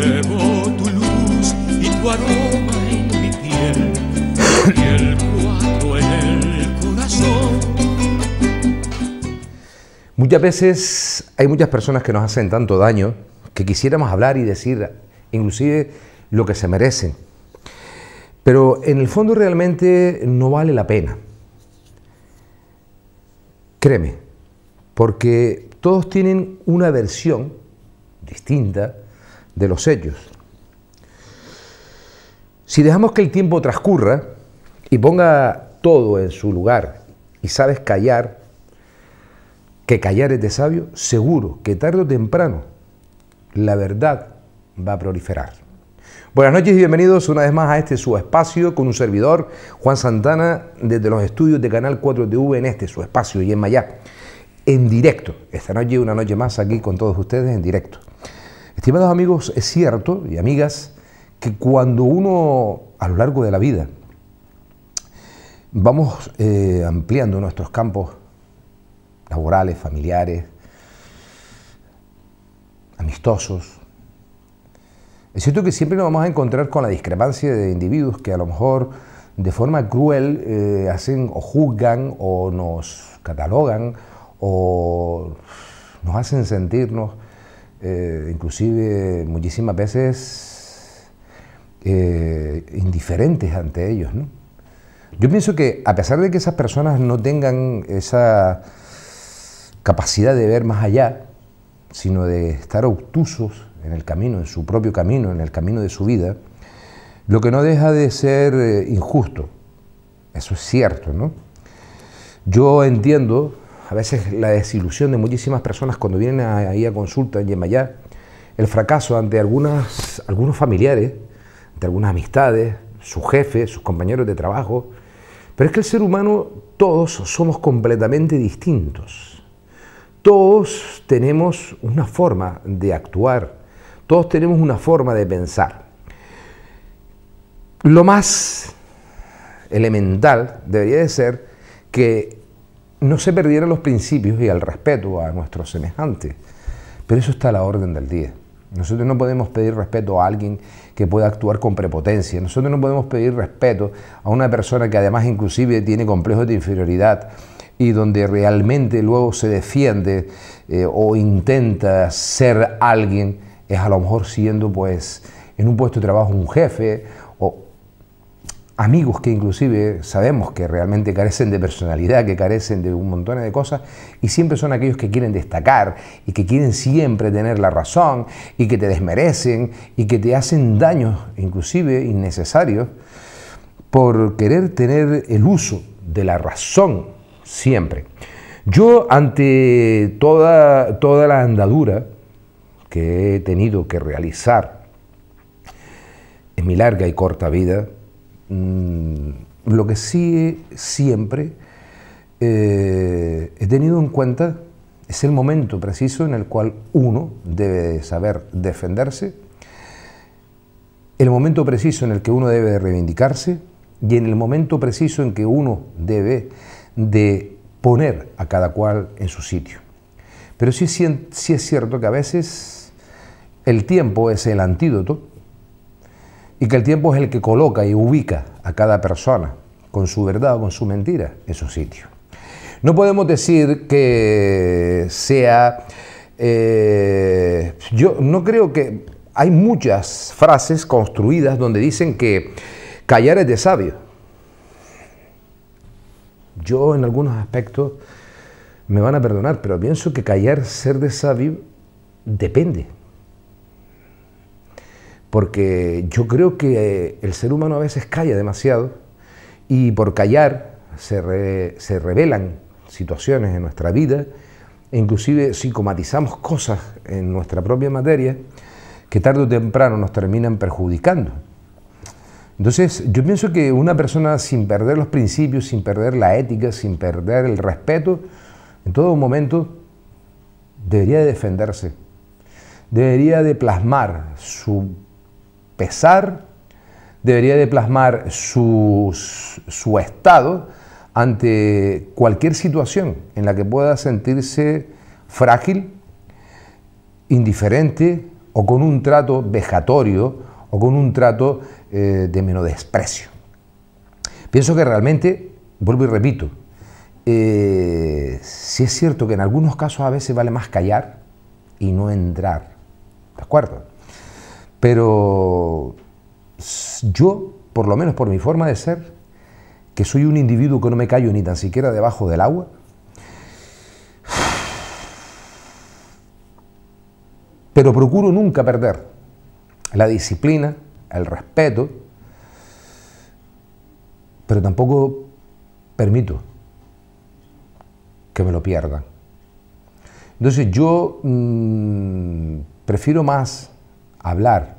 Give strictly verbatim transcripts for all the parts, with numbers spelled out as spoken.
Llevo tu luz y tu aroma en mi piel y el cuatro en el corazón. Muchas veces hay muchas personas que nos hacen tanto daño que quisiéramos hablar y decir inclusive lo que se merecen. Pero en el fondo realmente no vale la pena. Créeme, porque todos tienen una versión distinta de los hechos. Si dejamos que el tiempo transcurra y ponga todo en su lugar y sabes callar, que callar es de sabio, seguro que tarde o temprano la verdad va a proliferar. Buenas noches y bienvenidos una vez más a este su espacio con un servidor, Juan Santana, desde los estudios de Canal cuatro T V en este su espacio y en Mayá, en directo. Esta noche, una noche más aquí con todos ustedes en directo. Estimados amigos, es cierto, y amigas, que cuando uno a lo largo de la vida vamos eh, ampliando nuestros campos laborales, familiares, amistosos, es cierto que siempre nos vamos a encontrar con la discrepancia de individuos que a lo mejor de forma cruel eh, hacen o juzgan o nos catalogan o nos hacen sentirnos eh, inclusive muchísimas veces eh, indiferentes ante ellos, ¿no? Yo pienso que a pesar de que esas personas no tengan esa capacidad de ver más allá, sino de estar obtusos en el camino, en su propio camino, en el camino de su vida, lo que no deja de ser eh, injusto. Eso es cierto, ¿no? Yo entiendo a veces la desilusión de muchísimas personas cuando vienen a, ahí a consulta en Yemayá, el fracaso ante algunas, algunos familiares, ante algunas amistades, sus jefes, sus compañeros de trabajo, pero es que el ser humano, todos somos completamente distintos. Todos tenemos una forma de actuar, todos tenemos una forma de pensar. Lo más elemental debería de ser que no se perdieran los principios y el respeto a nuestros semejantes, pero eso está a la orden del día. Nosotros no podemos pedir respeto a alguien que pueda actuar con prepotencia, nosotros no podemos pedir respeto a una persona que además inclusive tiene complejos de inferioridad y donde realmente luego se defiende eh, o intenta ser alguien, es a lo mejor siendo pues en un puesto de trabajo un jefe o amigos que inclusive sabemos que realmente carecen de personalidad, que carecen de un montón de cosas y siempre son aquellos que quieren destacar y que quieren siempre tener la razón y que te desmerecen y que te hacen daños inclusive innecesarios por querer tener el uso de la razón siempre. Yo ante toda, toda la andadura que he tenido que realizar en mi larga y corta vida, mmm, lo que sí siempre eh, he tenido en cuenta es el momento preciso en el cual uno debe saber defenderse, el momento preciso en el que uno debe reivindicarse y en el momento preciso en que uno debe de poner a cada cual en su sitio. Pero sí, sí, sí es cierto que a veces el tiempo es el antídoto y que el tiempo es el que coloca y ubica a cada persona con su verdad o con su mentira en su sitio. No podemos decir que sea... Eh, yo no creo que... Hay muchas frases construidas donde dicen que callar es de sabio. Yo en algunos aspectos me van a perdonar, pero pienso que callar, ser de sabio, depende. Porque yo creo que el ser humano a veces calla demasiado y por callar se, re, se revelan situaciones en nuestra vida e inclusive psicomatizamos cosas en nuestra propia materia que tarde o temprano nos terminan perjudicando. Entonces, yo pienso que una persona sin perder los principios, sin perder la ética, sin perder el respeto, en todo momento debería de defenderse, debería de plasmar su pesar, debería de plasmar su, su estado ante cualquier situación en la que pueda sentirse frágil, indiferente o con un trato vejatorio o con un trato eh, de menosprecio. Pienso que realmente, vuelvo y repito, eh, sí es cierto que en algunos casos a veces vale más callar y no entrar, ¿de acuerdo? Pero yo, por lo menos por mi forma de ser, que soy un individuo que no me callo ni tan siquiera debajo del agua, pero procuro nunca perder la disciplina, el respeto, pero tampoco permito que me lo pierdan. Entonces yo mmm, prefiero más hablar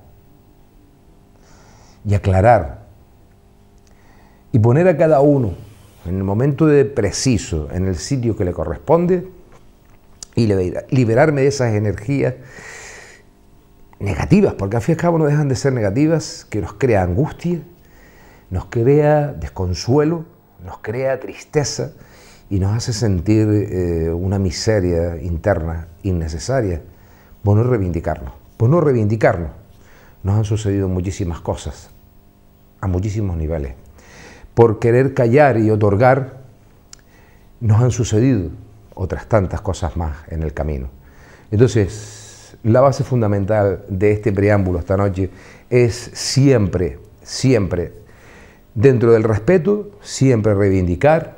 y aclarar y poner a cada uno en el momento de preciso, en el sitio que le corresponde, y liberarme de esas energías negativas, porque al fin y al cabo no dejan de ser negativas, que nos crea angustia, nos crea desconsuelo, nos crea tristeza y nos hace sentir eh, una miseria interna innecesaria. Por no reivindicarnos, por no reivindicarnos, nos han sucedido muchísimas cosas, a muchísimos niveles. Por querer callar y otorgar, nos han sucedido otras tantas cosas más en el camino. Entonces, la base fundamental de este preámbulo esta noche es siempre, siempre, dentro del respeto, siempre reivindicar,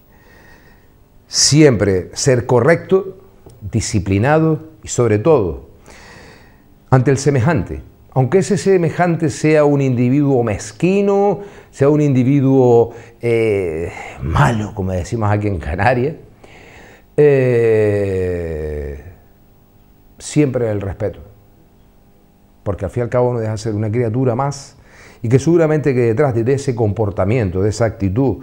siempre ser correcto, disciplinado y sobre todo, ante el semejante. Aunque ese semejante sea un individuo mezquino, sea un individuo eh, malo, como decimos aquí en Canarias, eh, siempre el respeto, porque al fin y al cabo no deja de ser una criatura más y que seguramente que detrás de ese comportamiento, de esa actitud,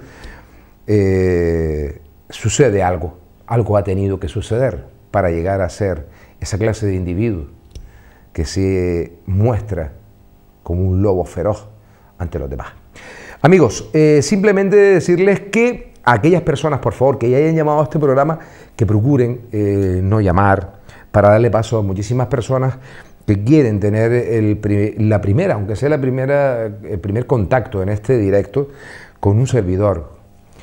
eh, sucede algo, algo ha tenido que suceder para llegar a ser esa clase de individuo que se muestra como un lobo feroz ante los demás. Amigos, eh, simplemente decirles que a aquellas personas, por favor, que ya hayan llamado a este programa, que procuren eh, no llamar, para darle paso a muchísimas personas que quieren tener el, la primera, aunque sea la primera, el primer contacto en este directo con un servidor.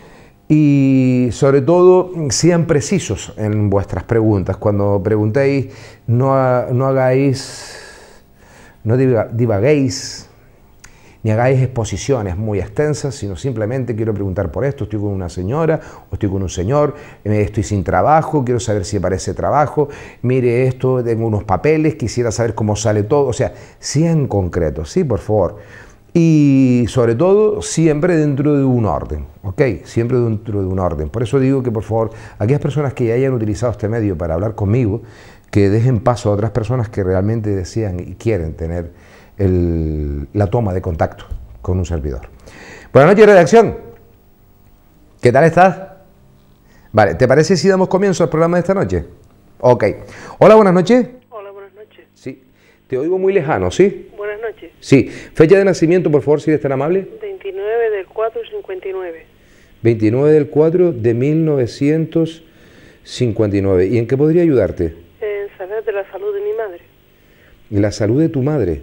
Y sobre todo, sean precisos en vuestras preguntas. Cuando preguntéis, no, no hagáis, no divaguéis, ni hagáis exposiciones muy extensas, sino simplemente quiero preguntar por esto, estoy con una señora o estoy con un señor, estoy sin trabajo, quiero saber si aparece trabajo, mire esto, tengo unos papeles, quisiera saber cómo sale todo, o sea, sean concretos, sí, por favor. Y sobre todo, siempre dentro de un orden, ¿ok? Siempre dentro de un orden. Por eso digo que, por favor, aquellas personas que ya hayan utilizado este medio para hablar conmigo, que dejen paso a otras personas que realmente desean y quieren tener El, la toma de contacto con un servidor. Buenas noches, redacción. ¿Qué tal estás? Vale, ¿te parece si damos comienzo al programa de esta noche? Ok. Hola, buenas noches. Hola, buenas noches. Sí. Te oigo muy lejano, ¿sí? Buenas noches. Sí. Fecha de nacimiento, por favor, si eres tan amable. veintinueve del cuatro cincuenta y nueve. veintinueve del cuatro de mil novecientos cincuenta y nueve. ¿Y en qué podría ayudarte? En saber de la salud de mi madre. ¿Y la salud de tu madre?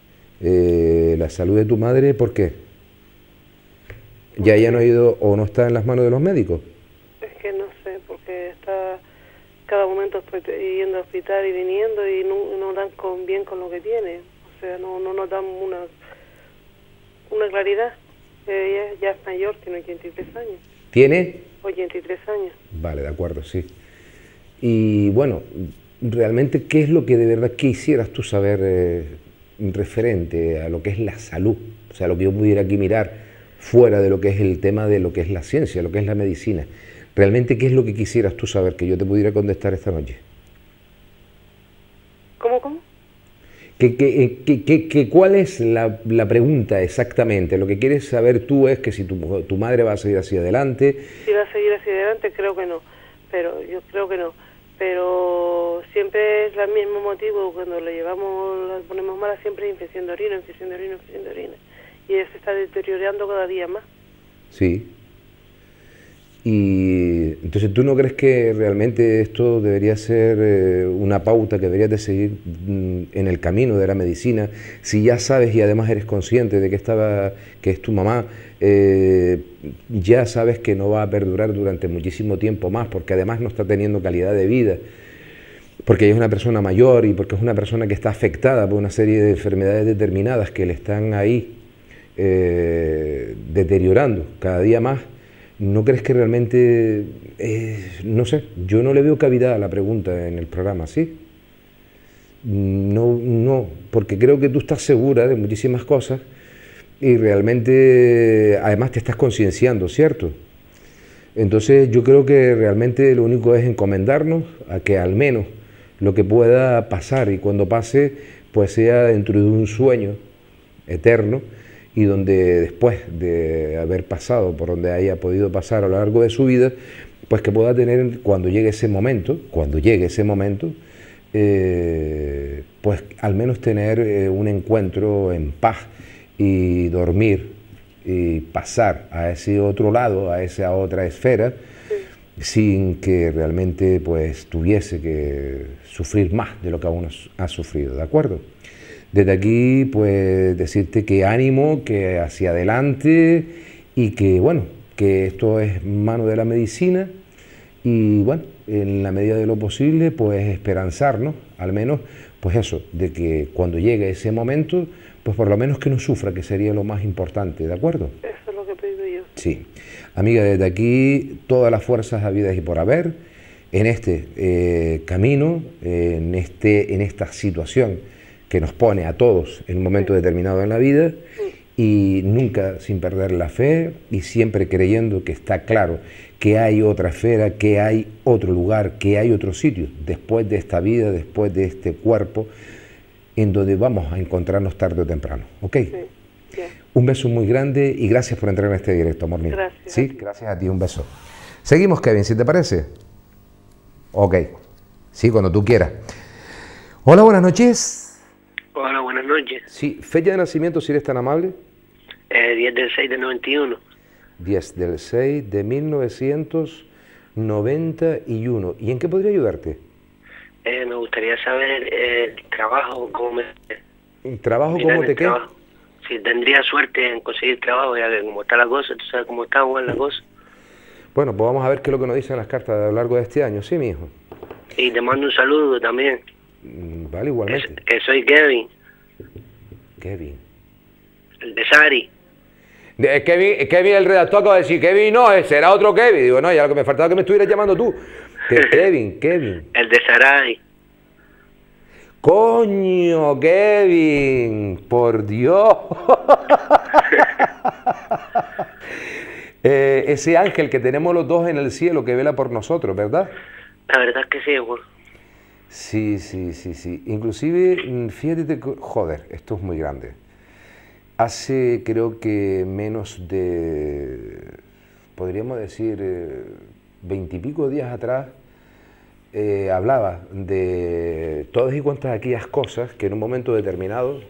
Eh, la salud de tu madre, ¿por qué? ¿Ya ella no ha ido o no está en las manos de los médicos? Es que no sé, porque está cada momento estoy yendo al hospital y viniendo y no, no dan con, bien con lo que tiene, o sea, no, no nos dan una, una claridad. Ella ya es mayor, tiene ochenta y tres años. ¿Tiene? ochenta y tres años. Vale, de acuerdo, sí. Y bueno, realmente, ¿qué es lo que de verdad quisieras tú saber eh, referente a lo que es la salud? O sea, lo que yo pudiera aquí mirar fuera de lo que es el tema de lo que es la ciencia, lo que es la medicina. Realmente, ¿qué es lo que quisieras tú saber que yo te pudiera contestar esta noche? ¿Cómo, cómo? ¿Qué, qué, qué, qué, qué, ¿Cuál es la, la pregunta exactamente? Lo que quieres saber tú es que si tu, tu madre va a seguir hacia adelante. Si va a seguir hacia adelante, creo que no, pero yo creo que no. Pero siempre es el mismo motivo, cuando la llevamos, la ponemos mala, siempre es infección de orina, infección de orina, infección de orina. Y ella se está deteriorando cada día más. Sí. Y entonces, ¿tú no crees que realmente esto debería ser eh, una pauta que deberías de seguir mm, en el camino de la medicina? Si ya sabes y además eres consciente de que, estaba, que es tu mamá, eh, ya sabes que no va a perdurar durante muchísimo tiempo más, porque además no está teniendo calidad de vida, porque ella es una persona mayor y porque es una persona que está afectada por una serie de enfermedades determinadas que le están ahí eh, deteriorando cada día más. ¿No crees que realmente, eh, no sé, yo no le veo cavidad a la pregunta en el programa, ¿sí? No, no, porque creo que tú estás segura de muchísimas cosas y realmente, además te estás concienciando, ¿cierto? Entonces yo creo que realmente lo único es encomendarnos a que al menos lo que pueda pasar y cuando pase, pues sea dentro de un sueño eterno, y donde después de haber pasado por donde haya podido pasar a lo largo de su vida, pues que pueda tener, cuando llegue ese momento, cuando llegue ese momento, eh, pues al menos tener eh, un encuentro en paz y dormir y pasar a ese otro lado, a esa otra esfera, sí, sin que realmente pues tuviese que sufrir más de lo que aún ha sufrido, ¿de acuerdo? Desde aquí, pues, decirte que ánimo, que hacia adelante y que, bueno, que esto es mano de la medicina y, bueno, en la medida de lo posible, pues, esperanzarnos, al menos, pues eso, de que cuando llegue ese momento, pues, por lo menos que no sufra, que sería lo más importante, ¿de acuerdo? Eso es lo que pido yo. Sí. Amiga, desde aquí, todas las fuerzas habidas y por haber, en este eh, camino, en, este, en esta situación que nos pone a todos en un momento sí. determinado en la vida, sí. y nunca sin perder la fe y siempre creyendo que está claro que hay otra esfera, que hay otro lugar, que hay otro sitio después de esta vida, después de este cuerpo, en donde vamos a encontrarnos tarde o temprano. ¿Ok? Sí. Sí. Un beso muy grande y gracias por entrar en este directo, amor mío. Gracias. Sí, gracias a ti, un beso. Seguimos, Kevin, si te parece. Ok. Sí, cuando tú quieras. Hola, buenas noches. Hola, buenas noches. Sí, fecha de nacimiento, si eres tan amable. Eh, diez del seis del noventa y uno. diez del seis de mil novecientos noventa y uno. ¿Y en qué podría ayudarte? Eh, me gustaría saber eh, el trabajo, cómo me... ¿El trabajo cómo te queda? Si tendría suerte en conseguir trabajo, ya que como está la cosa, tú sabes cómo está Juan, la cosa. Bueno, pues vamos a ver qué es lo que nos dicen las cartas a lo largo de este año, ¿sí, mi hijo? Y te mando un saludo también. Vale, igualmente. Que, que soy Kevin. Kevin. El de Sari. De, Kevin, Kevin, el redactor acaba de decir, Kevin no, será otro Kevin. Digo, no, ya lo que me faltaba es que me estuvieras llamando tú. Que Kevin, Kevin. El de Saray. Coño, Kevin, por Dios. eh, ese ángel que tenemos los dos en el cielo que vela por nosotros, ¿verdad? La verdad es que sí, Juan. Sí, sí, sí, sí. Inclusive, fíjate, joder, esto es muy grande. Hace, creo que menos de, podríamos decir, veintipico días atrás, eh, hablaba de todas y cuantas aquellas cosas que en un momento determinado,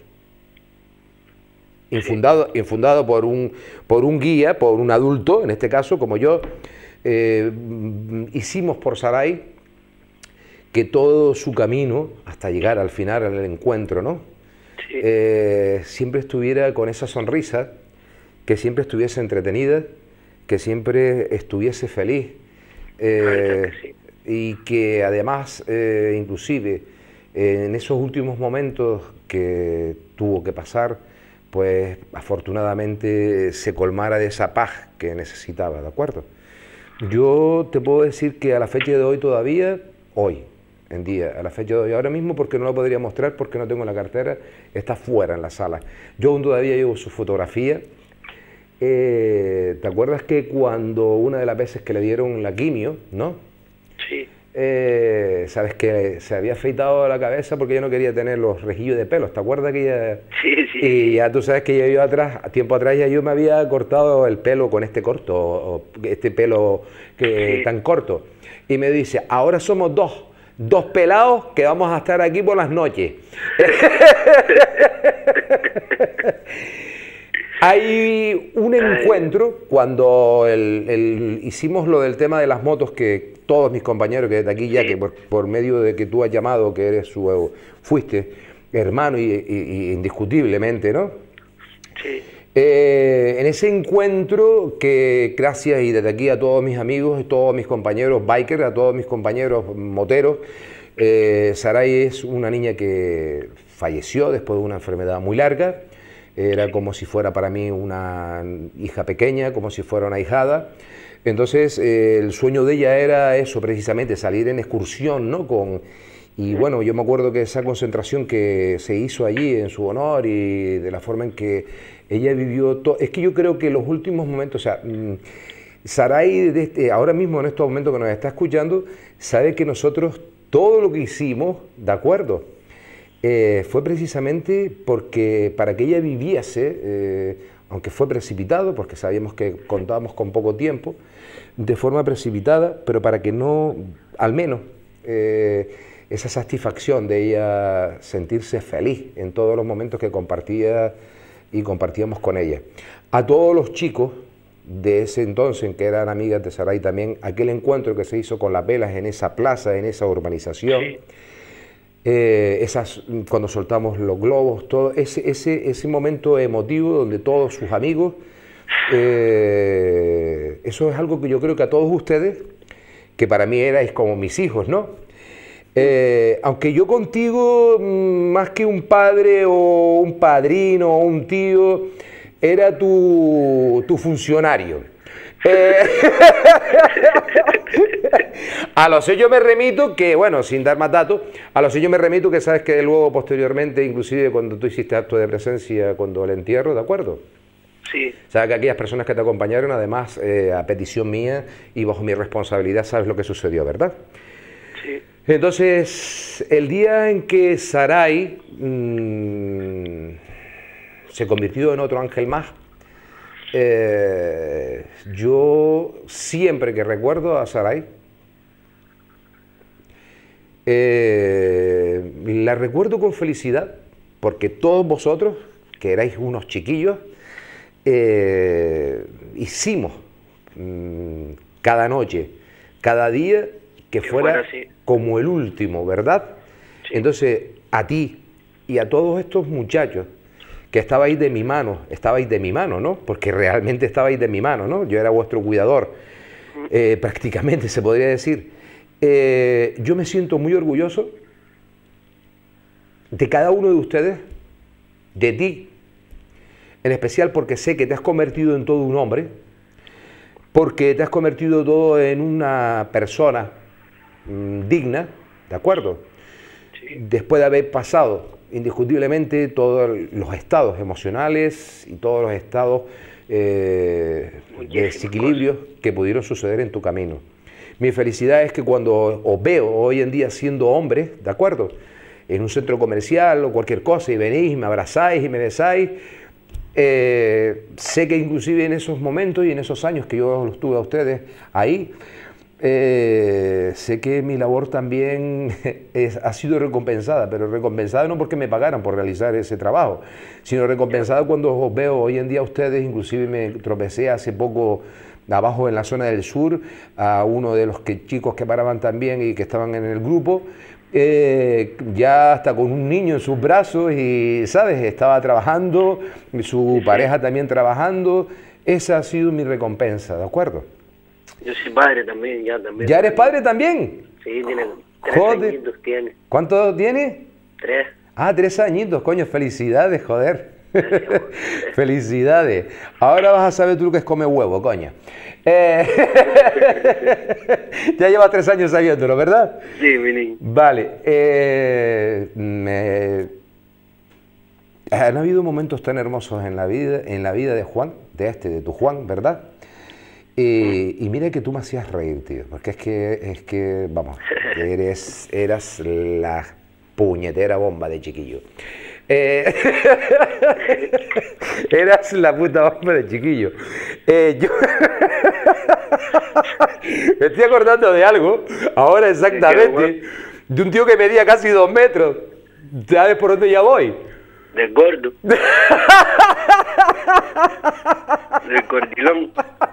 infundado, infundado por un, por un guía, por un adulto, en este caso, como yo, eh, hicimos por Saray, que todo su camino, hasta llegar al final, al encuentro, ¿no? Sí. Eh, siempre estuviera con esa sonrisa, que siempre estuviese entretenida, que siempre estuviese feliz, eh, sí. y que además, eh, inclusive, eh, en esos últimos momentos que tuvo que pasar, pues afortunadamente se colmara de esa paz que necesitaba, ¿de acuerdo? Yo te puedo decir que a la fecha de hoy todavía, hoy, en día, a la fecha de hoy, ahora mismo, porque no lo podría mostrar, porque no tengo la cartera, está fuera en la sala. Yo aún todavía llevo su fotografía. Eh, ¿Te acuerdas que cuando una de las veces que le dieron la quimio, ¿no? Sí. Eh, sabes que se había afeitado la cabeza porque ella no quería tener los rejillos de pelos, ¿te acuerdas que ella...? Sí, sí. Y ya tú sabes que yo, yo atrás, tiempo atrás ya yo me había cortado el pelo con este corto, o este pelo que, sí. tan corto. Y me dice, ahora somos dos. Dos pelados que vamos a estar aquí por las noches. Hay un encuentro cuando el, el, hicimos lo del tema de las motos, que todos mis compañeros, que desde aquí ya, sí. que por, por medio de que tú has llamado, que eres su, fuiste hermano y, y, y indiscutiblemente, ¿no? Sí. Eh, en ese encuentro que gracias y desde aquí a todos mis amigos, a todos mis compañeros bikers, a todos mis compañeros moteros, eh, Saray es una niña que falleció después de una enfermedad muy larga. Era como si fuera para mí una hija pequeña, como si fuera una ahijada. Entonces eh, el sueño de ella era eso, precisamente, salir en excursión, ¿no? Con, y bueno, yo me acuerdo que esa concentración que se hizo allí en su honor y de la forma en que ella vivió todo, es que yo creo que los últimos momentos, o sea, mmm, Saray, de este, ahora mismo en estos momentos que nos está escuchando, sabe que nosotros todo lo que hicimos, de acuerdo, eh, fue precisamente porque para que ella viviese, eh, aunque fue precipitado, porque sabíamos que contábamos con poco tiempo, de forma precipitada, pero para que no, al menos, eh, esa satisfacción de ella sentirse feliz en todos los momentos que compartía y compartíamos con ella. A todos los chicos de ese entonces, que eran amigas de Saray también, aquel encuentro que se hizo con las velas en esa plaza, en esa urbanización, sí. eh, esas, cuando soltamos los globos, todo ese, ese, ese momento emotivo donde todos sus amigos, eh, eso es algo que yo creo que a todos ustedes, que para mí erais como mis hijos, ¿no? Eh, aunque yo contigo, más que un padre o un padrino o un tío, era tu, tu funcionario. Eh, a los sellos me remito que, bueno, sin dar más datos, a los sellos me remito que sabes que luego, posteriormente, inclusive cuando tú hiciste acto de presencia, cuando el entierro, ¿de acuerdo? Sí. O sea, que aquellas personas que te acompañaron, además, eh, a petición mía y bajo mi responsabilidad, sabes lo que sucedió, ¿verdad? Sí. Entonces, el día en que Saray mmm, se convirtió en otro ángel más, eh, yo siempre que recuerdo a Saray, eh, la recuerdo con felicidad, porque todos vosotros, que erais unos chiquillos, eh, hicimos mmm, cada noche, cada día, que fuera bueno, sí. como el último, ¿verdad? Sí. Entonces, a ti y a todos estos muchachos que estabais de mi mano, estabais de mi mano, ¿no? Porque realmente estabais de mi mano, ¿no? Yo era vuestro cuidador, eh, prácticamente se podría decir. Eh, yo me siento muy orgulloso de cada uno de ustedes, de ti, en especial porque sé que te has convertido en todo un hombre, porque te has convertido todo en una persona digna, ¿de acuerdo? Sí. Después de haber pasado indiscutiblemente todos los estados emocionales y todos los estados eh, de desequilibrio que pudieron suceder en tu camino. Mi felicidad es que cuando os veo hoy en día siendo hombres, ¿de acuerdo? En un centro comercial o cualquier cosa y venís y me abrazáis y me besáis, eh, sé que inclusive en esos momentos y en esos años que yo los tuve a ustedes ahí, Eh, sé que mi labor también es, ha sido recompensada, pero recompensada no porque me pagaran por realizar ese trabajo, sino recompensada cuando os veo hoy en día a ustedes. Inclusive me tropecé hace poco abajo en la zona del sur a uno de los que, chicos que paraban también y que estaban en el grupo, eh, ya hasta con un niño en sus brazos y, ¿sabes? Estaba trabajando, su pareja también trabajando. Esa ha sido mi recompensa, ¿de acuerdo? Yo soy padre también, ya también. ¿Ya eres padre también? Sí, tiene tres Joder. añitos tiene. ¿Cuántos tiene? Tres. Ah, tres añitos, coño, felicidades, joder. Gracias. Felicidades. Ahora vas a saber tú lo que es comer huevo, coño. Eh... ya llevas tres años sabiéndolo, ¿verdad? Sí, mi niño. Vale. Eh... Me... Han habido momentos tan hermosos en la vida, en la vida de Juan, de este, de tu Juan, ¿verdad? Eh, y mira que tú me hacías reír, tío, porque es que, es que vamos, eres, eras la puñetera bomba de chiquillo. Eh, eras la puta bomba de chiquillo. Eh, yo me estoy acordando de algo, ahora exactamente, de un tío que medía casi dos metros. ¿Sabes por dónde ya voy? Del gordo. del cordilón.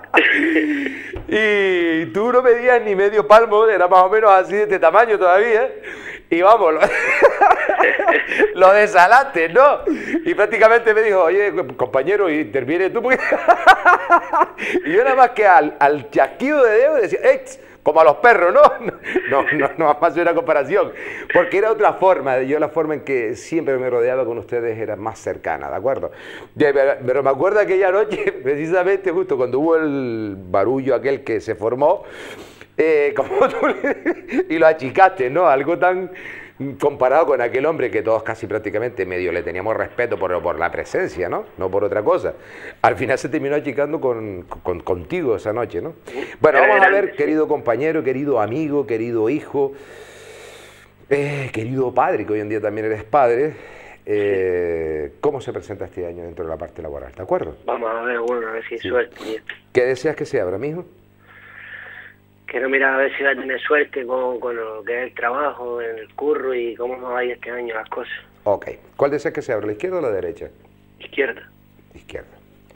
Y tú no medías ni medio palmo, era más o menos así de este tamaño todavía. Y vamos, lo, lo desalaste, ¿no? Y prácticamente me dijo, oye, compañero, interviene tú. Porque... y yo nada más que al, al chasquido de dedo decía, ¡eh! Como a los perros, ¿no? No, no, no más de una comparación. Porque era otra forma. Yo la forma en que siempre me rodeaba con ustedes era más cercana, ¿de acuerdo? Pero me acuerdo aquella noche, precisamente justo cuando hubo el barullo aquel que se formó, eh, como tú, y lo achicaste, ¿no? Algo tan comparado con aquel hombre que todos casi prácticamente medio le teníamos respeto por, por la presencia, ¿no? No por otra cosa. Al final se terminó achicando con, con, contigo esa noche, ¿no? Bueno, vamos a ver, querido compañero, querido amigo, querido hijo, eh, querido padre, que hoy en día también eres padre, eh, ¿cómo se presenta este año dentro de la parte laboral? ¿De acuerdo? Vamos a ver, bueno, a ver si hay Sí. suerte. ¿Qué deseas que se abra, mijo? Quiero mirar a ver si va a tener suerte con, con lo que es el trabajo, en el curro y cómo nos va a ir este año las cosas. Ok. ¿Cuál deseas que se abra, la izquierda o la derecha? Izquierda. Izquierda.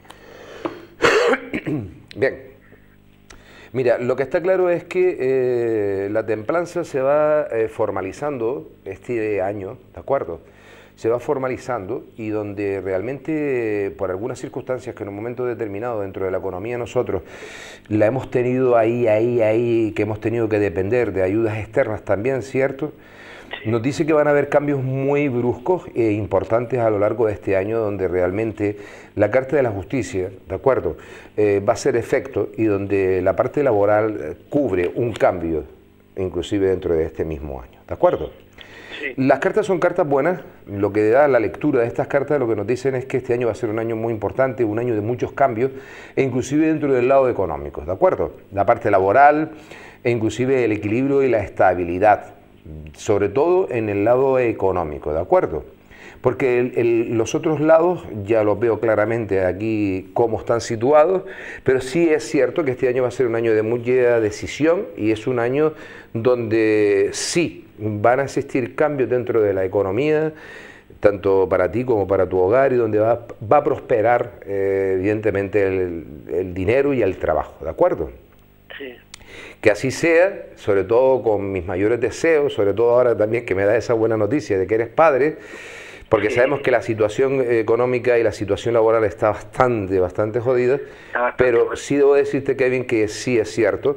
Bien. Mira, lo que está claro es que eh, la templanza se va eh, formalizando este año, ¿de acuerdo? Se va formalizando y donde realmente, eh, por algunas circunstancias que en un momento determinado dentro de la economía nosotros la hemos tenido ahí, ahí, ahí, que hemos tenido que depender de ayudas externas también, ¿cierto? Nos dice que van a haber cambios muy bruscos e importantes a lo largo de este año donde realmente la Carta de la Justicia, ¿de acuerdo?, eh, va a ser efecto y donde la parte laboral eh, cubre un cambio, inclusive dentro de este mismo año, ¿de acuerdo? Sí. Las cartas son cartas buenas, lo que da la lectura de estas cartas lo que nos dicen es que este año va a ser un año muy importante, un año de muchos cambios, e inclusive dentro del lado económico, ¿de acuerdo? La parte laboral, e inclusive el equilibrio y la estabilidad, sobre todo en el lado económico, ¿de acuerdo? Porque el, el, los otros lados ya los veo claramente aquí cómo están situados, pero sí es cierto que este año va a ser un año de mucha decisión y es un año donde sí van a existir cambios dentro de la economía, tanto para ti como para tu hogar, y donde va, va a prosperar eh, evidentemente el, el dinero y el trabajo, ¿de acuerdo? Sí. Que así sea, sobre todo con mis mayores deseos, sobre todo ahora también que me da esa buena noticia de que eres padre, porque sí. Sabemos que la situación económica y la situación laboral está bastante, bastante jodida, bastante pero bueno. Sí debo decirte, Kevin, que sí es cierto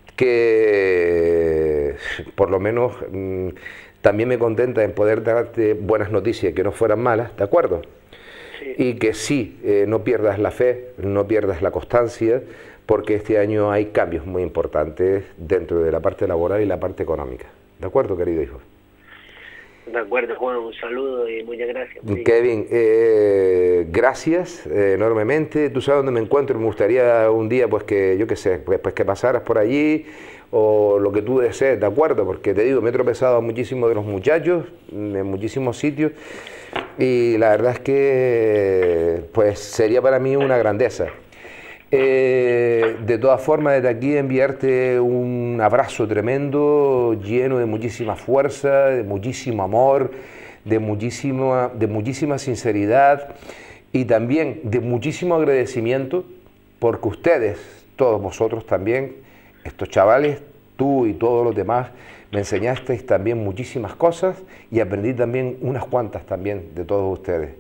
que por lo menos mmm, también me contenta en poder darte buenas noticias, que no fueran malas, ¿de acuerdo? Sí. Y que sí, eh, no pierdas la fe, no pierdas la constancia, porque este año hay cambios muy importantes dentro de la parte laboral y la parte económica. ¿De acuerdo, querido hijo? De acuerdo, Juan, un saludo y muchas gracias. Kevin, eh, gracias eh, enormemente. Tú sabes dónde me encuentro, me gustaría un día, pues que, yo qué sé, pues, pues que pasaras por allí o lo que tú desees, ¿de acuerdo? Porque te digo, me he tropezado muchísimo de los muchachos, en muchísimos sitios, y la verdad es que pues sería para mí una grandeza. Eh, de todas formas, desde aquí enviarte un abrazo tremendo, lleno de muchísima fuerza, de muchísimo amor, de muchísima, de muchísima sinceridad y también de muchísimo agradecimiento, porque ustedes, todos vosotros también, estos chavales, tú y todos los demás, me enseñasteis también muchísimas cosas y aprendí también unas cuantas también de todos ustedes.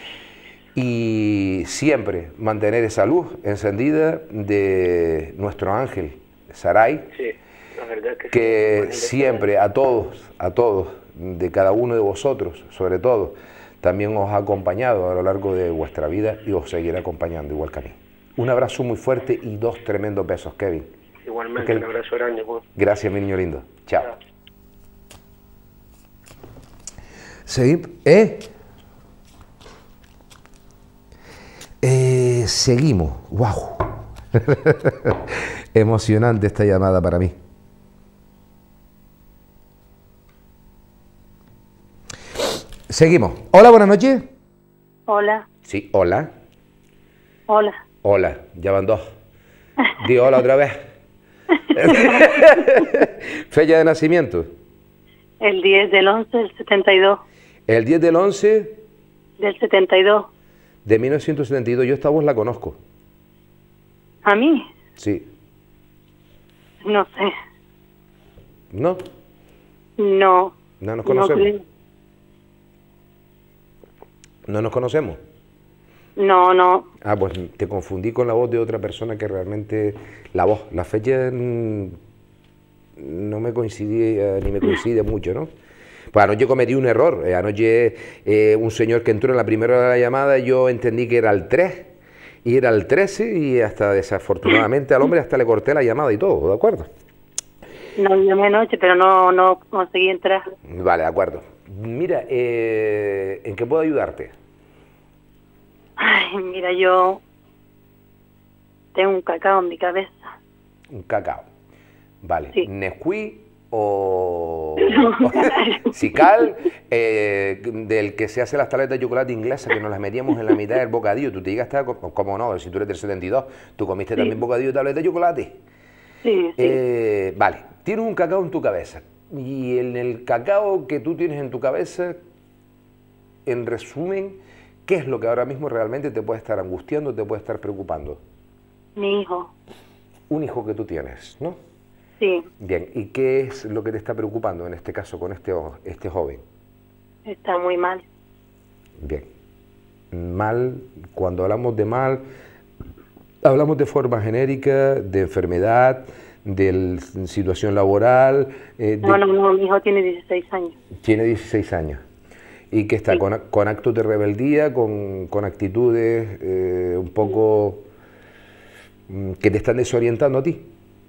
Y siempre mantener esa luz encendida de nuestro ángel, Saray, sí, la verdad que, que sí, siempre a todos, a todos, de cada uno de vosotros, sobre todo, también os ha acompañado a lo largo de vuestra vida y os seguirá acompañando igual que a mí. Un abrazo muy fuerte y dos tremendos besos, Kevin. Igualmente, okay. Un abrazo grande, Juan. Gracias, mi niño lindo. Chao. Chao. Seguimos. ¿Eh? Eh, seguimos. ¡Wow! Emocionante esta llamada para mí. Seguimos. Hola, buenas noches. Hola. Sí, hola. Hola. Hola, ya van dos. Di hola otra vez. Fecha de nacimiento. El diez del once del setenta y dos. El diez del once del setenta y dos. De mil novecientos setenta y dos, yo esta voz la conozco. ¿A mí? Sí. No sé. ¿No? No. No nos No conocemos. creo. No nos conocemos. No, no. Ah, pues te confundí con la voz de otra persona que realmente... La voz, la fecha mm, no me coincidía ni me coincide mucho, ¿no? Pues anoche cometí un error. Eh, anoche eh, un señor que entró en la primera hora de la llamada, yo entendí que era el tres y era el trece y hasta desafortunadamente al hombre hasta le corté la llamada y todo, ¿de acuerdo? No llamé anoche, pero no, no conseguí entrar. Vale, de acuerdo. Mira, eh, ¿en qué puedo ayudarte? Ay, mira, yo tengo un cacao en mi cabeza. Un cacao. Vale. Sí. Nesquik o Cical, eh, del que se hace las tabletas de chocolate inglesa que nos las metíamos en la mitad del bocadillo. Tú te digas, como no, si tú eres del setenta y dos, ¿tú comiste Sí. también bocadillo de tableta de chocolate? Sí, sí. Eh, vale, tienes un cacao en tu cabeza. Y en el cacao que tú tienes en tu cabeza, en resumen, ¿qué es lo que ahora mismo realmente te puede estar angustiando, te puede estar preocupando? Mi hijo. Un hijo que tú tienes, ¿no? Sí, Bien, ¿y qué es lo que te está preocupando en este caso con este, o- este joven? está muy mal. Bien, mal, cuando hablamos de mal, hablamos de forma genérica, de enfermedad, de l- situación laboral, eh, de- No, no, no, mi hijo tiene dieciséis años. tiene dieciséis años. Y que está Sí. con, a- con actos de rebeldía, con, con actitudes eh, un poco mm, que te están desorientando a ti.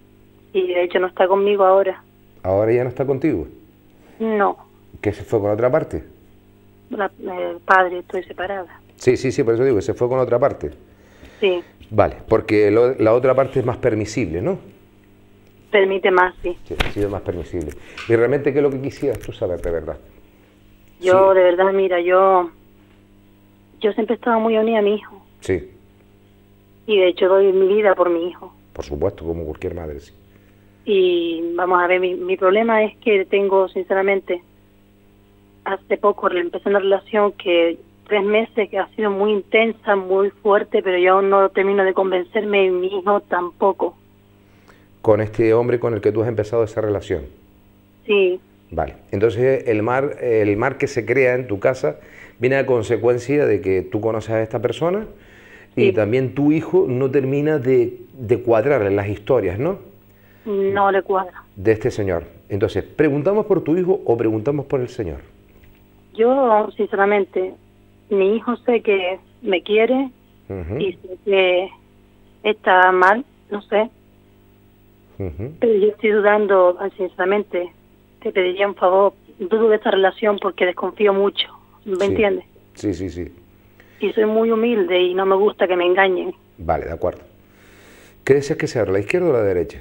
Y de hecho no está conmigo ahora. Ahora ya no está contigo. No, ¿Que se fue con otra parte? la, el padre, estoy separada. Sí, sí, sí, por eso digo, que se fue con otra parte. Sí, Vale, porque lo- la otra parte es más permisible, ¿no? permite más, sí. Sí, ha sido más permisible. Y realmente, ¿qué es lo que quisieras tú saber de verdad? Yo, Sí. de verdad, mira, yo, yo siempre he estado muy unida a mi hijo. Sí, Y de hecho doy mi vida por mi hijo. por supuesto, como cualquier madre, sí. Y vamos a ver, mi, mi problema es que tengo, sinceramente, hace poco le empecé una relación que tres meses que ha sido muy intensa, muy fuerte, pero yo aún no termino de convencerme y mi hijo tampoco. Con este hombre con el que tú has empezado esa relación. Sí, Vale, entonces el mar, el mar que se crea en tu casa viene a consecuencia de que tú conoces a esta persona y Sí. también tu hijo no termina de, de cuadrar en las historias, ¿no? no le cuadra. De este señor. Entonces, ¿preguntamos por tu hijo o preguntamos por el señor? Yo, sinceramente, mi hijo sé que me quiere Ujú, y sé que está mal, no sé, ujú. pero yo estoy dudando, sinceramente, te pediría un favor, dudo de esta relación porque desconfío mucho, ¿me Sí. entiendes? Sí, sí, sí. Y soy muy humilde y no me gusta que me engañen. Vale, de acuerdo. ¿Qué deseas que se abra, la izquierda o la derecha?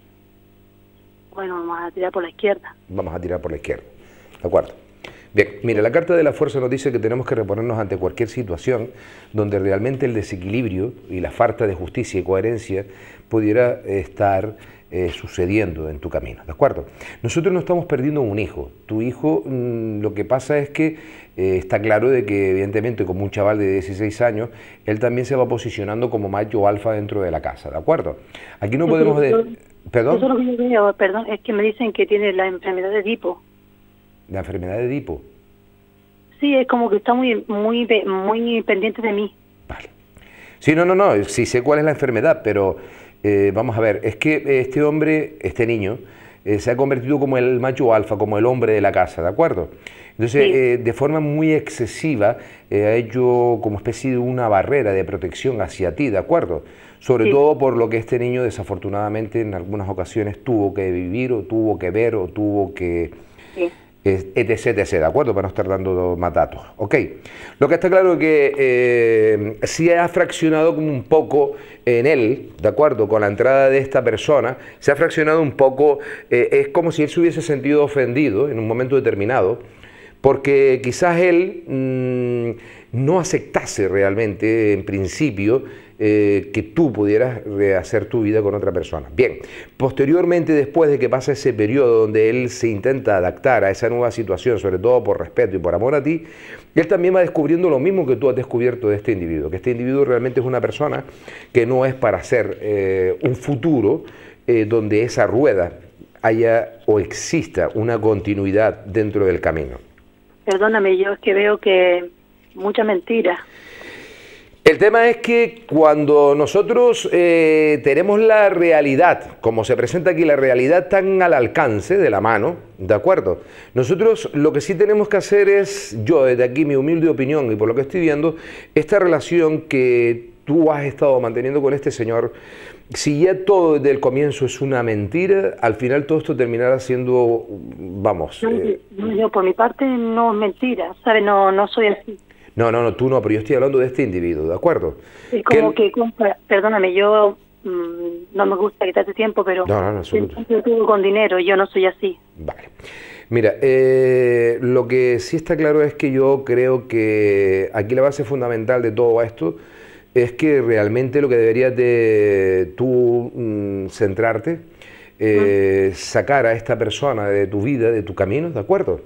Bueno, vamos a tirar por la izquierda. Vamos a tirar por la izquierda. ¿De acuerdo? Bien, mire, la carta de la fuerza nos dice que tenemos que reponernos ante cualquier situación donde realmente el desequilibrio y la falta de justicia y coherencia pudiera estar eh, sucediendo en tu camino, ¿de acuerdo? Nosotros no estamos perdiendo un hijo. Tu hijo, mmm, lo que pasa es que eh, está claro de que evidentemente como un chaval de dieciséis años, él también se va posicionando como macho alfa dentro de la casa, ¿de acuerdo? Aquí no podemos... Eso- De... ¿Perdón? Eso es lo que yo veo, perdón, es que me dicen que tiene la enfermedad de Edipo. La enfermedad de Edipo. Sí, es como que está muy muy pe- muy pendiente de mí. Vale. Sí, no, no, no, sí sé cuál es la enfermedad, pero eh, vamos a ver, es que este hombre, este niño, eh, se ha convertido como el macho alfa, como el hombre de la casa, ¿de acuerdo? Entonces, Sí. eh, de forma muy excesiva, eh, ha hecho como especie de una barrera de protección hacia ti, ¿de acuerdo? Sobre Sí. todo por lo que este niño desafortunadamente en algunas ocasiones tuvo que vivir o tuvo que ver o tuvo que... Sí. Es- etc, etc, ¿de acuerdo? Para no estar dando más datos. Ok. Lo que está claro es que eh, sí ha fraccionado como un poco en él, ¿de acuerdo? Con la entrada de esta persona, se ha fraccionado un poco, eh, es como si él se hubiese sentido ofendido en un momento determinado, porque quizás él mmm, no aceptase realmente, en principio, eh, que tú pudieras rehacer tu vida con otra persona. Bien, posteriormente, después de que pasa ese periodo donde él se intenta adaptar a esa nueva situación, sobre todo por respeto y por amor a ti, él también va descubriendo lo mismo que tú has descubierto de este individuo, que este individuo realmente es una persona que no es para hacer eh, un futuro eh, donde esa rueda haya o exista una continuidad dentro del camino. Perdóname, yo es que veo que mucha mentira. El tema es que cuando nosotros eh, tenemos la realidad, como se presenta aquí, la realidad tan al alcance de la mano, ¿de acuerdo? Nosotros lo que sí tenemos que hacer es, yo desde aquí mi humilde opinión y por lo que estoy viendo, esta relación que tú has estado manteniendo con este señor, si ya todo desde el comienzo es una mentira, al final todo esto terminará siendo, vamos... No, eh, yo por mi parte no es mentira, ¿sabes? No, no soy así. No, no, no, tú no, pero yo estoy hablando de este individuo, ¿de acuerdo? Es como que, que, perdóname, yo mmm, no me gusta quitarte tiempo, pero no, no, no, absoluto. Yo tengo con dinero, yo no soy así. Vale. Mira, eh, lo que sí está claro es que yo creo que aquí la base fundamental de todo esto es que realmente lo que deberías de tú mmm, centrarte, eh, sacar a esta persona de tu vida, de tu camino, ¿de acuerdo?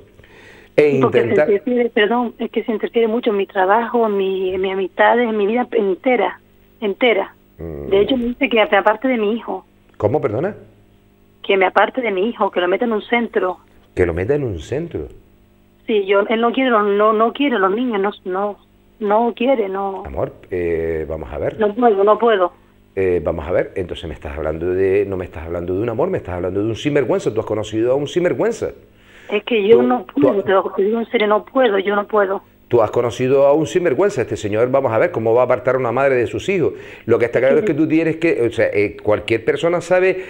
E intentar... se interfiere, perdón, es que se interfiere mucho en mi trabajo, en mi, en mis amistades, en mi vida entera, entera. Mm. De hecho, me dice que me aparte de mi hijo. ¿Cómo, perdona? Que me aparte de mi hijo, que lo meta en un centro. ¿Que lo meta en un centro? Sí, yo, él no quiere, no, no quiere los niños, no, no, no quiere, no. Amor, eh, vamos a ver. No puedo, no puedo. Eh, vamos a ver, entonces me estás hablando de, no me estás hablando de un amor, me estás hablando de un sinvergüenza. Tú has conocido a un sinvergüenza. Es que yo tú, no puedo, tú, te lo digo en serio, no puedo, yo no puedo. Tú has conocido a un sinvergüenza, este señor, vamos a ver cómo va a apartar a una madre de sus hijos. Lo que está claro es que tú tienes que, o sea, eh, cualquier persona sabe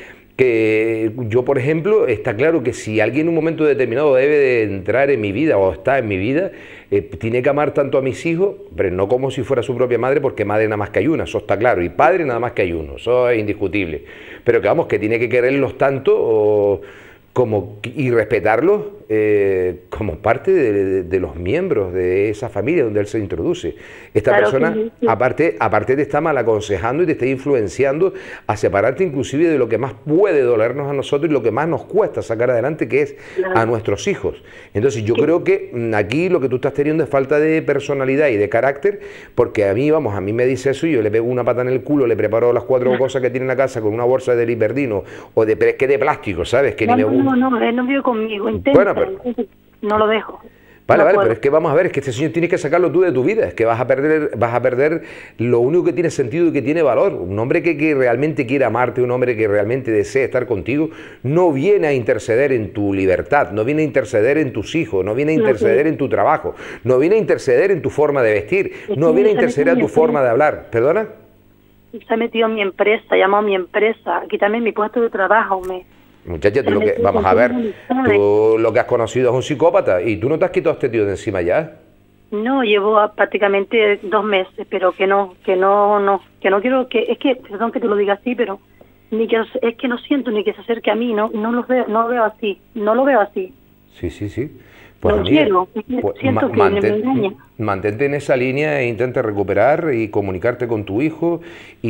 que yo, por ejemplo, está claro que si alguien en un momento determinado debe de entrar en mi vida o está en mi vida, eh, tiene que amar tanto a mis hijos, pero no como si fuera su propia madre, porque madre nada más que hay una, eso está claro, y padre nada más que hay uno, eso es indiscutible. Pero que vamos, que tiene que quererlos tanto o... como y respetarlos eh, como parte de, de, de los miembros de esa familia donde él se introduce. Esta claro, persona, sí, sí. Aparte, aparte te está mal aconsejando y te está influenciando a separarte inclusive de lo que más puede dolernos a nosotros y lo que más nos cuesta sacar adelante, que es claro. a nuestros hijos. Entonces yo sí. creo que aquí lo que tú estás teniendo es falta de personalidad y de carácter, porque a mí, vamos, a mí me dice eso y yo le pego una pata en el culo, le preparo las cuatro cosas que tiene en la casa con una bolsa de Liberdino o de, pero es que de plástico, ¿sabes? Que no, ni me no, no, él no vive conmigo, intenta, bueno, pero... no lo dejo. Vale, no vale, puedo. Pero es que vamos a ver, es que este señor tienes que sacarlo tú de tu vida, es que vas a perder, vas a perder lo único que tiene sentido y que tiene valor. Un hombre que, que realmente quiere amarte, un hombre que realmente desea estar contigo, no viene a interceder en tu libertad, no viene a interceder en tus hijos, no viene a interceder en tu trabajo, no viene a interceder en tu forma de vestir, no viene a interceder en tu forma de hablar. ¿Perdona? Se ha metido en mi empresa, llamó a mi empresa, aquí también mi puesto de trabajo, me... Muchacha, tú lo que, vamos a ver, tú lo que has conocido es un psicópata y tú no te has quitado a este tío de encima ya. No, llevo prácticamente dos meses, pero que no, que no, no, que no quiero que, es que, perdón que te lo diga así, pero ni que es que no siento ni que se acerque a mí, no, no lo veo, no lo veo así, no lo veo así. Sí, sí, sí. Pues no amiga, quiero, pues, siento ma que mantén, me engaña. Mantente en esa línea e intenta recuperar y comunicarte con tu hijo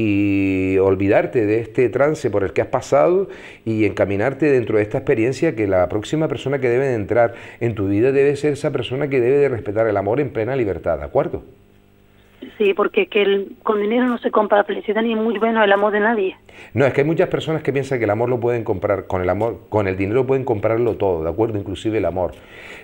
y olvidarte de este trance por el que has pasado y encaminarte dentro de esta experiencia, que la próxima persona que debe de entrar en tu vida debe ser esa persona que debe de respetar el amor en plena libertad, ¿de acuerdo? Sí, porque que el, con dinero no se compra la felicidad ni muy bueno el amor de nadie. No, es que hay muchas personas que piensan que el amor lo pueden comprar, con el amor, con el dinero pueden comprarlo todo, ¿de acuerdo? Inclusive el amor.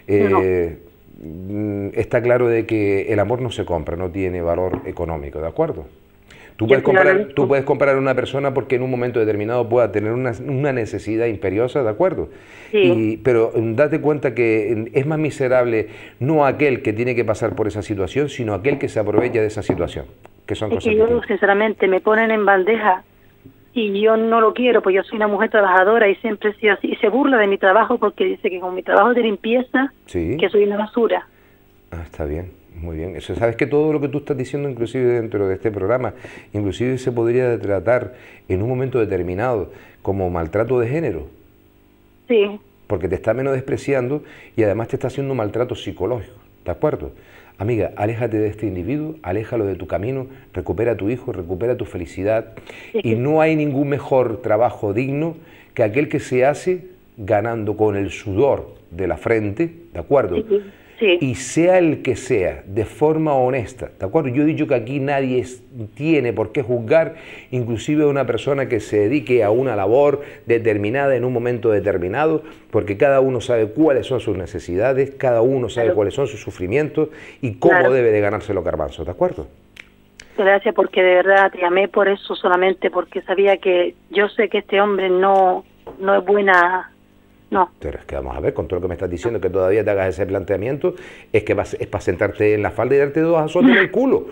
Eh, no. Está claro de que el amor no se compra, no tiene valor económico, ¿de acuerdo? Tú puedes, comprar, tú puedes comprar a una persona porque en un momento determinado pueda tener una, una necesidad imperiosa, ¿de acuerdo? Sí. Y, pero date cuenta que es más miserable no aquel que tiene que pasar por esa situación, sino aquel que se aprovecha de esa situación, que son es cosas que yo, distintas. Sinceramente, me ponen en bandeja y yo no lo quiero, pues yo soy una mujer trabajadora y siempre he sido así. Y se burla de mi trabajo porque dice que con mi trabajo de limpieza, sí. que soy una basura. Ah, está bien. Muy bien, eso, sabes que todo lo que tú estás diciendo, inclusive dentro de este programa, inclusive se podría tratar en un momento determinado como maltrato de género. Sí. Porque te está menospreciando y además te está haciendo un maltrato psicológico. ¿de acuerdo? Amiga, aléjate de este individuo, aléjalo de tu camino, recupera a tu hijo, recupera tu felicidad. Y no hay ningún mejor trabajo digno que aquel que se hace ganando con el sudor de la frente, ¿de acuerdo? Sí, sí. Y sea el que sea, de forma honesta, ¿de acuerdo? Yo he dicho que aquí nadie es, tiene por qué juzgar, inclusive a una persona que se dedique a una labor determinada en un momento determinado, porque cada uno sabe cuáles son sus necesidades, cada uno sabe Claro. cuáles son sus sufrimientos y cómo Claro. debe de ganarse los garbanzos, ¿de acuerdo? Gracias, porque de verdad te llamé por eso solamente, porque sabía que yo sé que este hombre no, no es buena, no. Pero es que vamos a ver, con todo lo que me estás diciendo, que todavía te hagas ese planteamiento, es que vas, es para sentarte en la falda y darte dos azotes en el culo.